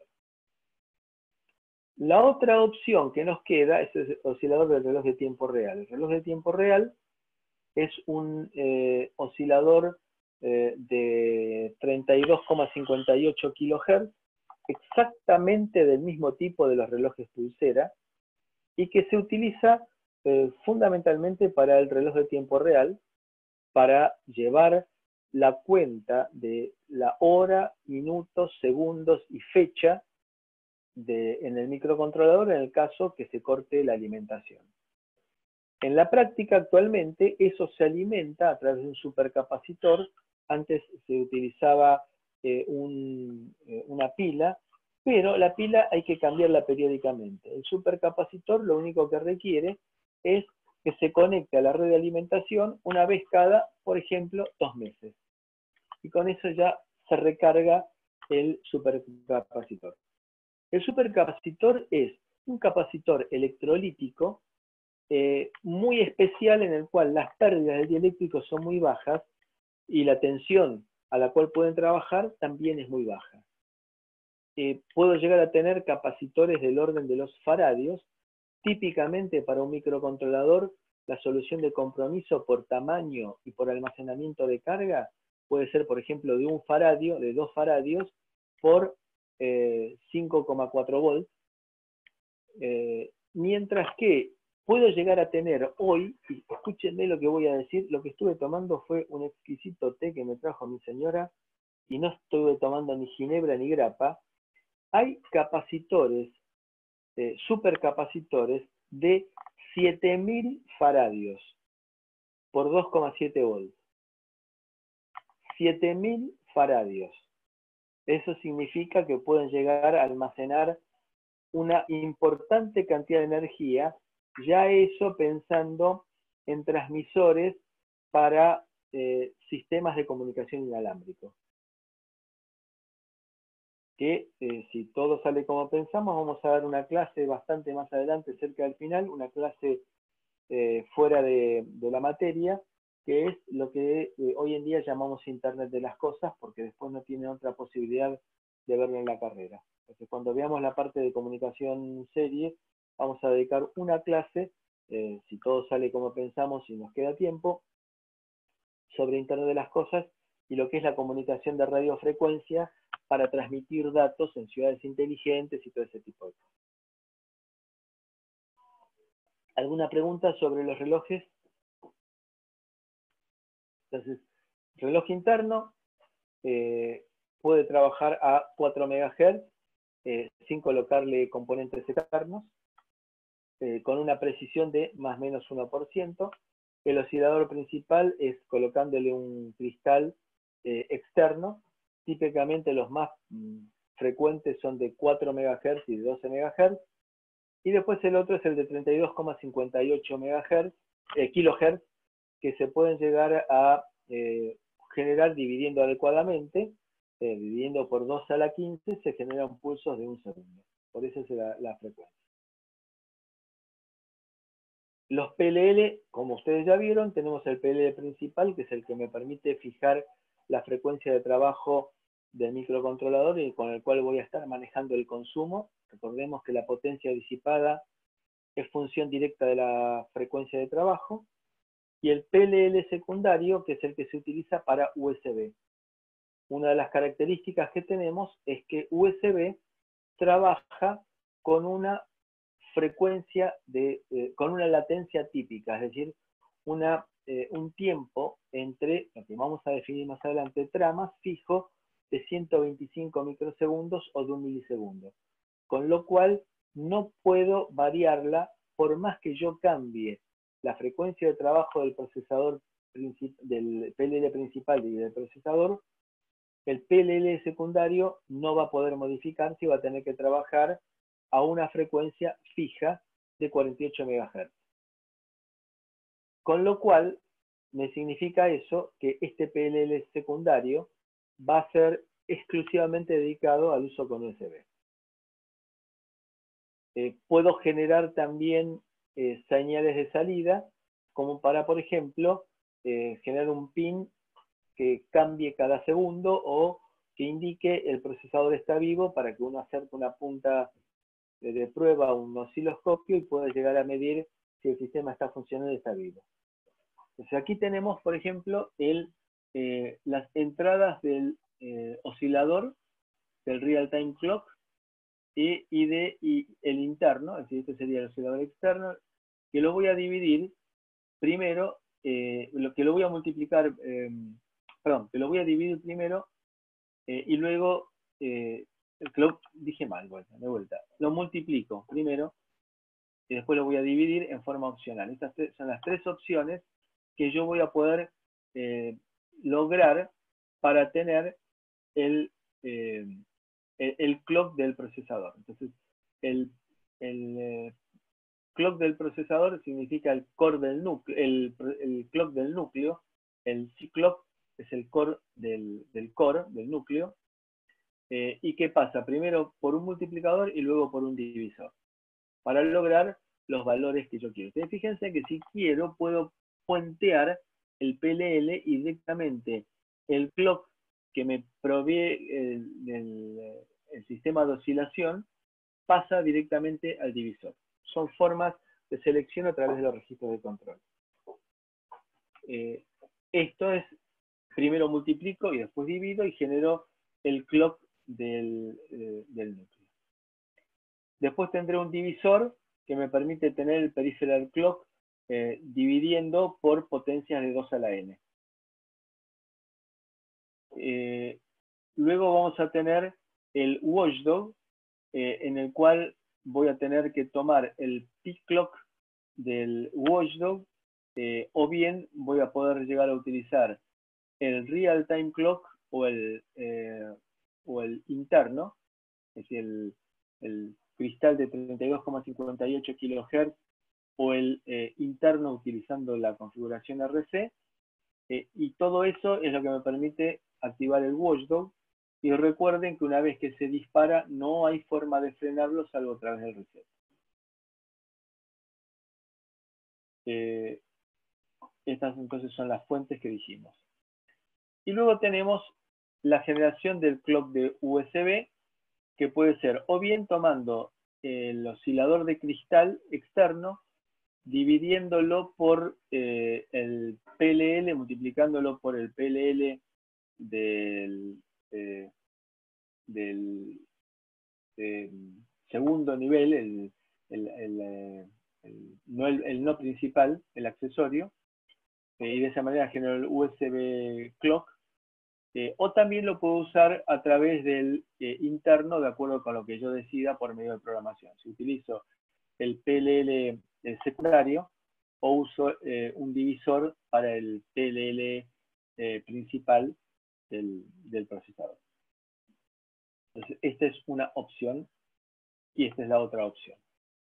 La otra opción que nos queda es el oscilador del reloj de tiempo real. El reloj de tiempo real es un eh, oscilador eh, de treinta y dos coma cincuenta y ocho kilohertz, exactamente del mismo tipo de los relojes pulsera, y que se utiliza eh, fundamentalmente para el reloj de tiempo real, para llevar la cuenta de la hora, minutos, segundos y fecha de, en el microcontrolador en el caso que se corte la alimentación. En la práctica actualmente eso se alimenta a través de un supercapacitor. Antes se utilizaba eh, un, eh, una pila, pero la pila hay que cambiarla periódicamente. El supercapacitor lo único que requiere es que se conecte a la red de alimentación una vez cada, por ejemplo, dos meses. Y con eso ya se recarga el supercapacitor. El supercapacitor es un capacitor electrolítico eh, muy especial, en el cual las pérdidas de dieléctrico son muy bajas y la tensión a la cual pueden trabajar también es muy baja. Eh, puedo llegar a tener capacitores del orden de los faradios. Típicamente para un microcontrolador, la solución de compromiso por tamaño y por almacenamiento de carga puede ser, por ejemplo, de un faradio, de dos faradios, por eh, cinco coma cuatro volts, Eh, mientras que puedo llegar a tener hoy, y escúchenme lo que voy a decir, lo que estuve tomando fue un exquisito té que me trajo mi señora, y no estuve tomando ni ginebra ni grapa. Hay capacitores, eh, supercapacitores de siete mil faradios por dos coma siete volts. siete mil faradios. Eso significa que pueden llegar a almacenar una importante cantidad de energía, ya eso pensando en transmisores para eh, sistemas de comunicación inalámbrico. Que eh, si todo sale como pensamos, vamos a dar una clase bastante más adelante, cerca del final, una clase eh, fuera de, de la materia, que es lo que eh, hoy en día llamamos Internet de las Cosas, porque después no tiene otra posibilidad de verlo en la carrera. Entonces, cuando veamos la parte de comunicación serie, vamos a dedicar una clase, eh, si todo sale como pensamos y nos queda tiempo, sobre Internet de las Cosas y lo que es la comunicación de radiofrecuencia para transmitir datos en ciudades inteligentes y todo ese tipo de cosas. ¿Alguna pregunta sobre los relojes? Entonces, reloj interno eh, puede trabajar a cuatro megahertz eh, sin colocarle componentes externos, eh, con una precisión de más o menos uno por ciento. El oscilador principal es colocándole un cristal eh, externo. Típicamente los más mm, frecuentes son de cuatro megahertz y de doce megahertz. Y después el otro es el de treinta y dos coma cincuenta y ocho megahertz, eh, kilohertz, que se pueden llegar a eh, generar dividiendo adecuadamente. Eh, dividiendo por dos a la quince se generan pulsos de un segundo. Por eso es la, la frecuencia. Los P L L, como ustedes ya vieron, tenemos el P L L principal, que es el que me permite fijar la frecuencia de trabajo del microcontrolador y con el cual voy a estar manejando el consumo. Recordemos que la potencia disipada es función directa de la frecuencia de trabajo. Y el P L L secundario, que es el que se utiliza para U S B. Una de las características que tenemos es que U S B trabaja con una frecuencia de, eh, con una latencia típica, es decir, una, eh, un tiempo entre, lo que vamos a definir más adelante, tramas fijo de ciento veinticinco microsegundos o de un milisegundo. Con lo cual, no puedo variarla por más que yo cambie la frecuencia de trabajo del procesador del P L L principal y del procesador. El P L L secundario no va a poder modificarse y va a tener que trabajar a una frecuencia fija de cuarenta y ocho megahertz. Con lo cual, me significa eso que este P L L secundario va a ser exclusivamente dedicado al uso con U S B. Eh, puedo generar también eh, señales de salida, como para, por ejemplo, eh, generar un pin que cambie cada segundo o que indique el procesador está vivo para que uno acerque una punta de, de prueba a un osciloscopio y pueda llegar a medir si el sistema está funcionando y está vivo. Entonces aquí tenemos, por ejemplo, el, eh, las entradas del eh, oscilador, del real-time clock, y, y de y el interno, es decir, este sería el oscilador externo, que lo voy a dividir primero, eh, lo que lo voy a multiplicar, eh, perdón, que lo voy a dividir primero eh, y luego, eh, lo, dije mal, bueno, de vuelta, lo multiplico primero y después lo voy a dividir en forma opcional. Estas tres, son las tres opciones que yo voy a poder eh, lograr para tener el, eh, el, el clock del procesador. Entonces, el, el eh, clock del procesador significa el core del núcleo, el, el clock del núcleo, el C-clock es el core del, del core, del núcleo. Eh, ¿Y qué pasa? Primero por un multiplicador y luego por un divisor, para lograr los valores que yo quiero. Ustedes fíjense que si quiero, puedo puentear el P L L y directamente el clock que me provee el, el, el sistema de oscilación pasa directamente al divisor. Son formas de selección a través de los registros de control. Eh, esto es, primero multiplico y después divido y genero el clock del, eh, del núcleo. Después tendré un divisor que me permite tener el peripheral clock eh, dividiendo por potencias de dos a la n. Eh, luego vamos a tener el watchdog, eh, en el cual voy a tener que tomar el peak clock del watchdog, eh, o bien voy a poder llegar a utilizar el real time clock o el, eh, o el interno, es decir, el, el cristal de treinta y dos coma cincuenta y ocho kilohertz o el eh, interno utilizando la configuración R C, eh, y todo eso es lo que me permite activar el watchdog. Y recuerden que una vez que se dispara no hay forma de frenarlo salvo a través del reset. Eh, estas entonces son las fuentes que dijimos. Y luego tenemos la generación del clock de U S B, que puede ser o bien tomando el oscilador de cristal externo, dividiéndolo por eh, el P L L, multiplicándolo por el P L L del, eh, del eh, segundo nivel, el, el, el, eh, el, no el, el no principal, el accesorio, eh, y de esa manera genero el U S B clock. Eh, o también lo puedo usar a través del eh, interno, de acuerdo con lo que yo decida por medio de programación. Si utilizo el P L L el secundario, o uso eh, un divisor para el P L L eh, principal del, del procesador. Entonces, esta es una opción y esta es la otra opción.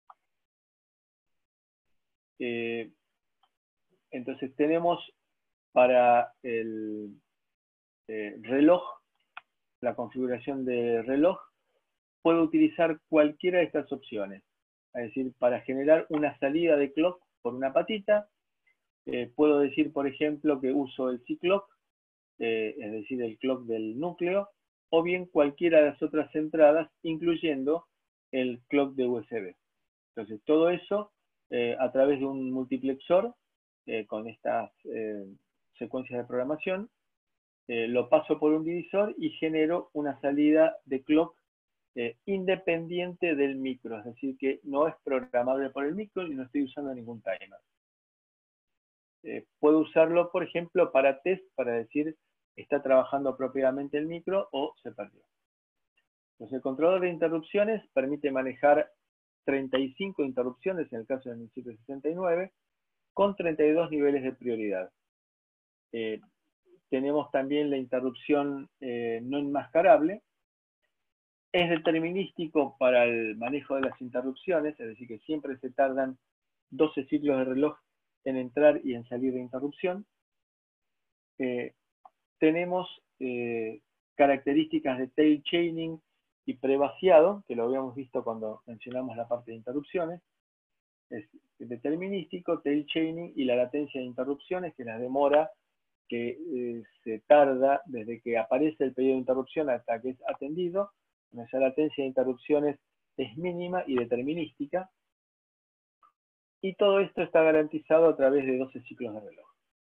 Eh, entonces tenemos para el eh, reloj, la configuración de reloj, puedo utilizar cualquiera de estas opciones. Es decir, para generar una salida de clock por una patita, eh, puedo decir, por ejemplo, que uso el C-clock, eh, es decir, el clock del núcleo, o bien cualquiera de las otras entradas, incluyendo el clock de U S B. Entonces, todo eso eh, a través de un multiplexor, eh, con estas eh, secuencias de programación, eh, lo paso por un divisor y genero una salida de clock eh, independiente del micro, es decir, que no es programable por el micro y no estoy usando ningún timer. Eh, puedo usarlo, por ejemplo, para test, para decir está trabajando apropiadamente el micro o se perdió. Entonces, el controlador de interrupciones permite manejar treinta y cinco interrupciones en el caso del mil setecientos sesenta y nueve, con treinta y dos niveles de prioridad. Eh, tenemos también la interrupción eh, no enmascarable. Es determinístico para el manejo de las interrupciones, es decir, que siempre se tardan doce ciclos de reloj en entrar y en salir de interrupción. Eh, tenemos eh, características de tail chaining y prevaciado, que lo habíamos visto cuando mencionamos la parte de interrupciones. Es determinístico, tail chaining y la latencia de interrupciones, que es la demora que eh, se tarda desde que aparece el pedido de interrupción hasta que es atendido. Esa latencia de interrupciones es mínima y determinística. Y todo esto está garantizado a través de doce ciclos de reloj.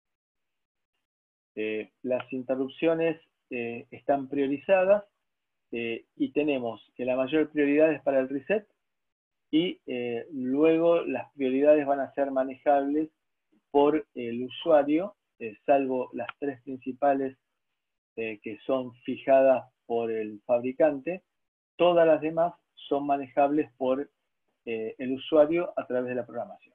Eh, las interrupciones eh, están priorizadas eh, y tenemos que la mayor prioridad es para el reset y eh, luego las prioridades van a ser manejables por el usuario, eh, salvo las tres principales eh, que son fijadas por el fabricante. Todas las demás son manejables por eh, el usuario a través de la programación.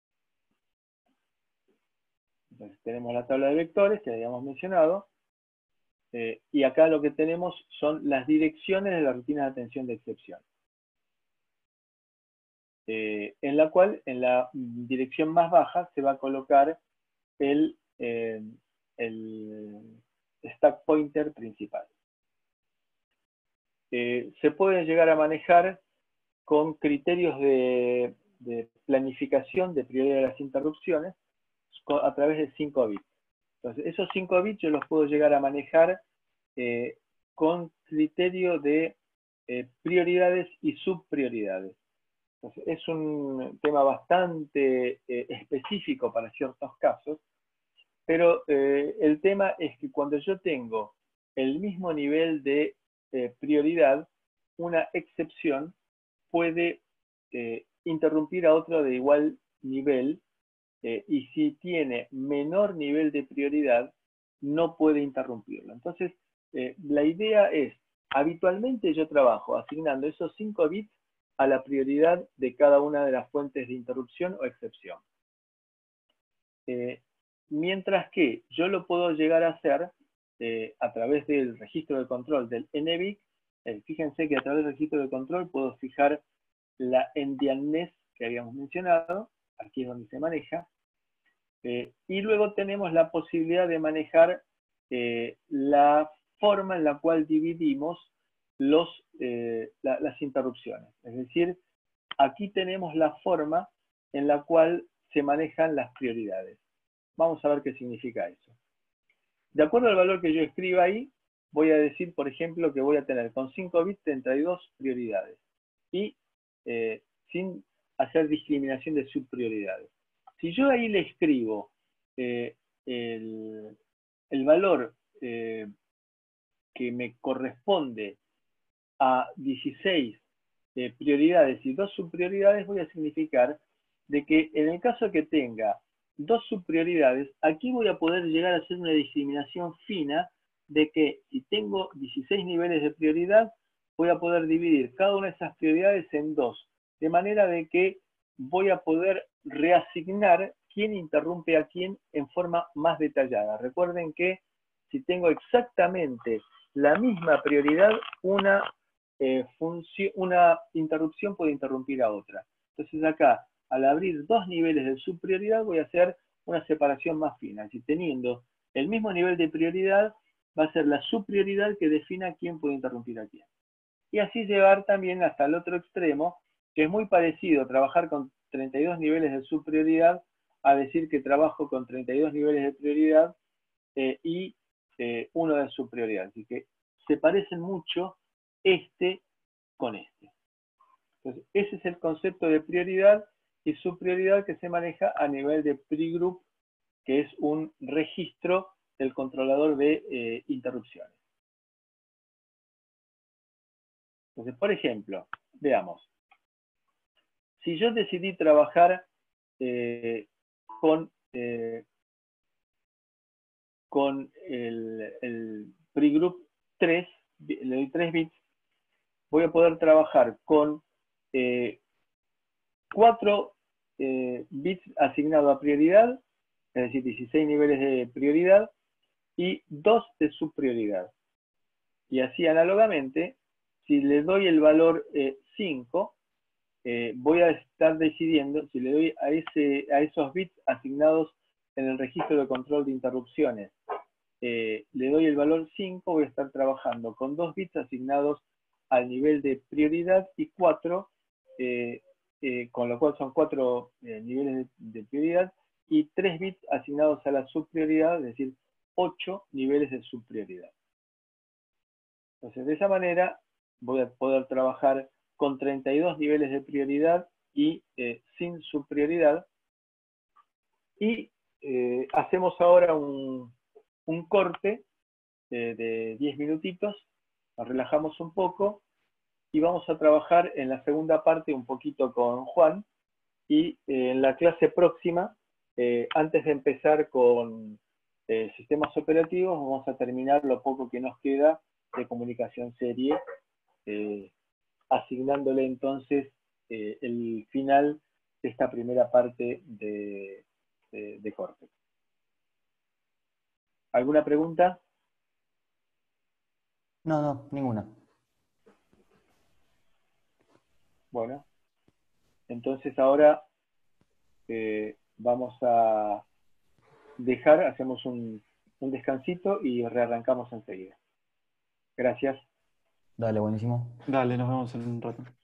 Entonces tenemos la tabla de vectores que habíamos mencionado, eh, y acá lo que tenemos son las direcciones de la rutina de atención de excepción. Eh, en la cual, en la dirección más baja, se va a colocar el, eh, el stack pointer principal. Eh, se puede llegar a manejar con criterios de, de planificación de prioridad de las interrupciones a través de cinco bits. Entonces, esos cinco bits yo los puedo llegar a manejar eh, con criterio de eh, prioridades y subprioridades. Entonces, es un tema bastante eh, específico para ciertos casos, pero eh, el tema es que cuando yo tengo el mismo nivel de eh, prioridad, una excepción puede eh, interrumpir a otro de igual nivel, eh, y si tiene menor nivel de prioridad, no puede interrumpirlo. Entonces, eh, la idea es, habitualmente yo trabajo asignando esos cinco bits a la prioridad de cada una de las fuentes de interrupción o excepción. Eh, mientras que yo lo puedo llegar a hacer eh, a través del registro de control del N B I C. Eh, fíjense que a través del registro de control puedo fijar la endianness que habíamos mencionado, aquí es donde se maneja, eh, y luego tenemos la posibilidad de manejar eh, la forma en la cual dividimos los, eh, la, las interrupciones. Es decir, aquí tenemos la forma en la cual se manejan las prioridades. Vamos a ver qué significa eso. De acuerdo al valor que yo escriba ahí, voy a decir, por ejemplo, que voy a tener con cinco bits treinta y dos prioridades. Y eh, sin hacer discriminación de subprioridades. Si yo ahí le escribo eh, el, el valor eh, que me corresponde a dieciséis eh, prioridades y dos subprioridades, voy a significar de que en el caso que tenga dos subprioridades, aquí voy a poder llegar a hacer una discriminación fina de que si tengo dieciséis niveles de prioridad, voy a poder dividir cada una de esas prioridades en dos, de manera de que voy a poder reasignar quién interrumpe a quién en forma más detallada. Recuerden que si tengo exactamente la misma prioridad, una, eh, una interrupción puede interrumpir a otra. Entonces acá, al abrir dos niveles de subprioridad, voy a hacer una separación más fina. Si teniendo el mismo nivel de prioridad, va a ser la subprioridad que defina quién puede interrumpir a quién. Y así llevar también hasta el otro extremo, que es muy parecido trabajar con treinta y dos niveles de subprioridad a decir que trabajo con treinta y dos niveles de prioridad eh, y eh, uno de subprioridad. Así que se parecen mucho este con este. Entonces, ese es el concepto de prioridad y subprioridad que se maneja a nivel de pre-group, que es un registro del controlador de eh, interrupciones. Entonces, por ejemplo, veamos. Si yo decidí trabajar eh, con, eh, con el, el pre-group tres, le doy tres bits, voy a poder trabajar con eh, cuatro eh, bits asignados a prioridad, es decir, dieciséis niveles de prioridad, y dos de subprioridad. Y así análogamente, si le doy el valor eh, cinco, eh, voy a estar decidiendo, si le doy a, ese, a esos bits asignados en el registro de control de interrupciones, eh, le doy el valor cinco, voy a estar trabajando con dos bits asignados al nivel de prioridad y cuatro, eh, eh, con lo cual son cuatro eh, niveles de, de prioridad, y tres bits asignados a la subprioridad, es decir, ocho niveles de subprioridad. Entonces, de esa manera voy a poder trabajar con treinta y dos niveles de prioridad y eh, sin subprioridad. Y eh, hacemos ahora un, un corte eh, de diez minutitos, nos relajamos un poco y vamos a trabajar en la segunda parte un poquito con Juan. Y eh, en la clase próxima, eh, antes de empezar con eh, sistemas operativos, vamos a terminar lo poco que nos queda de comunicación serie, eh, asignándole entonces eh, el final de esta primera parte de, de, de Cortex. ¿Alguna pregunta? No, no, ninguna. Bueno, entonces ahora eh, vamos a dejar, hacemos un, un descansito y rearrancamos enseguida. Gracias. Dale, buenísimo. Dale, nos vemos en un rato.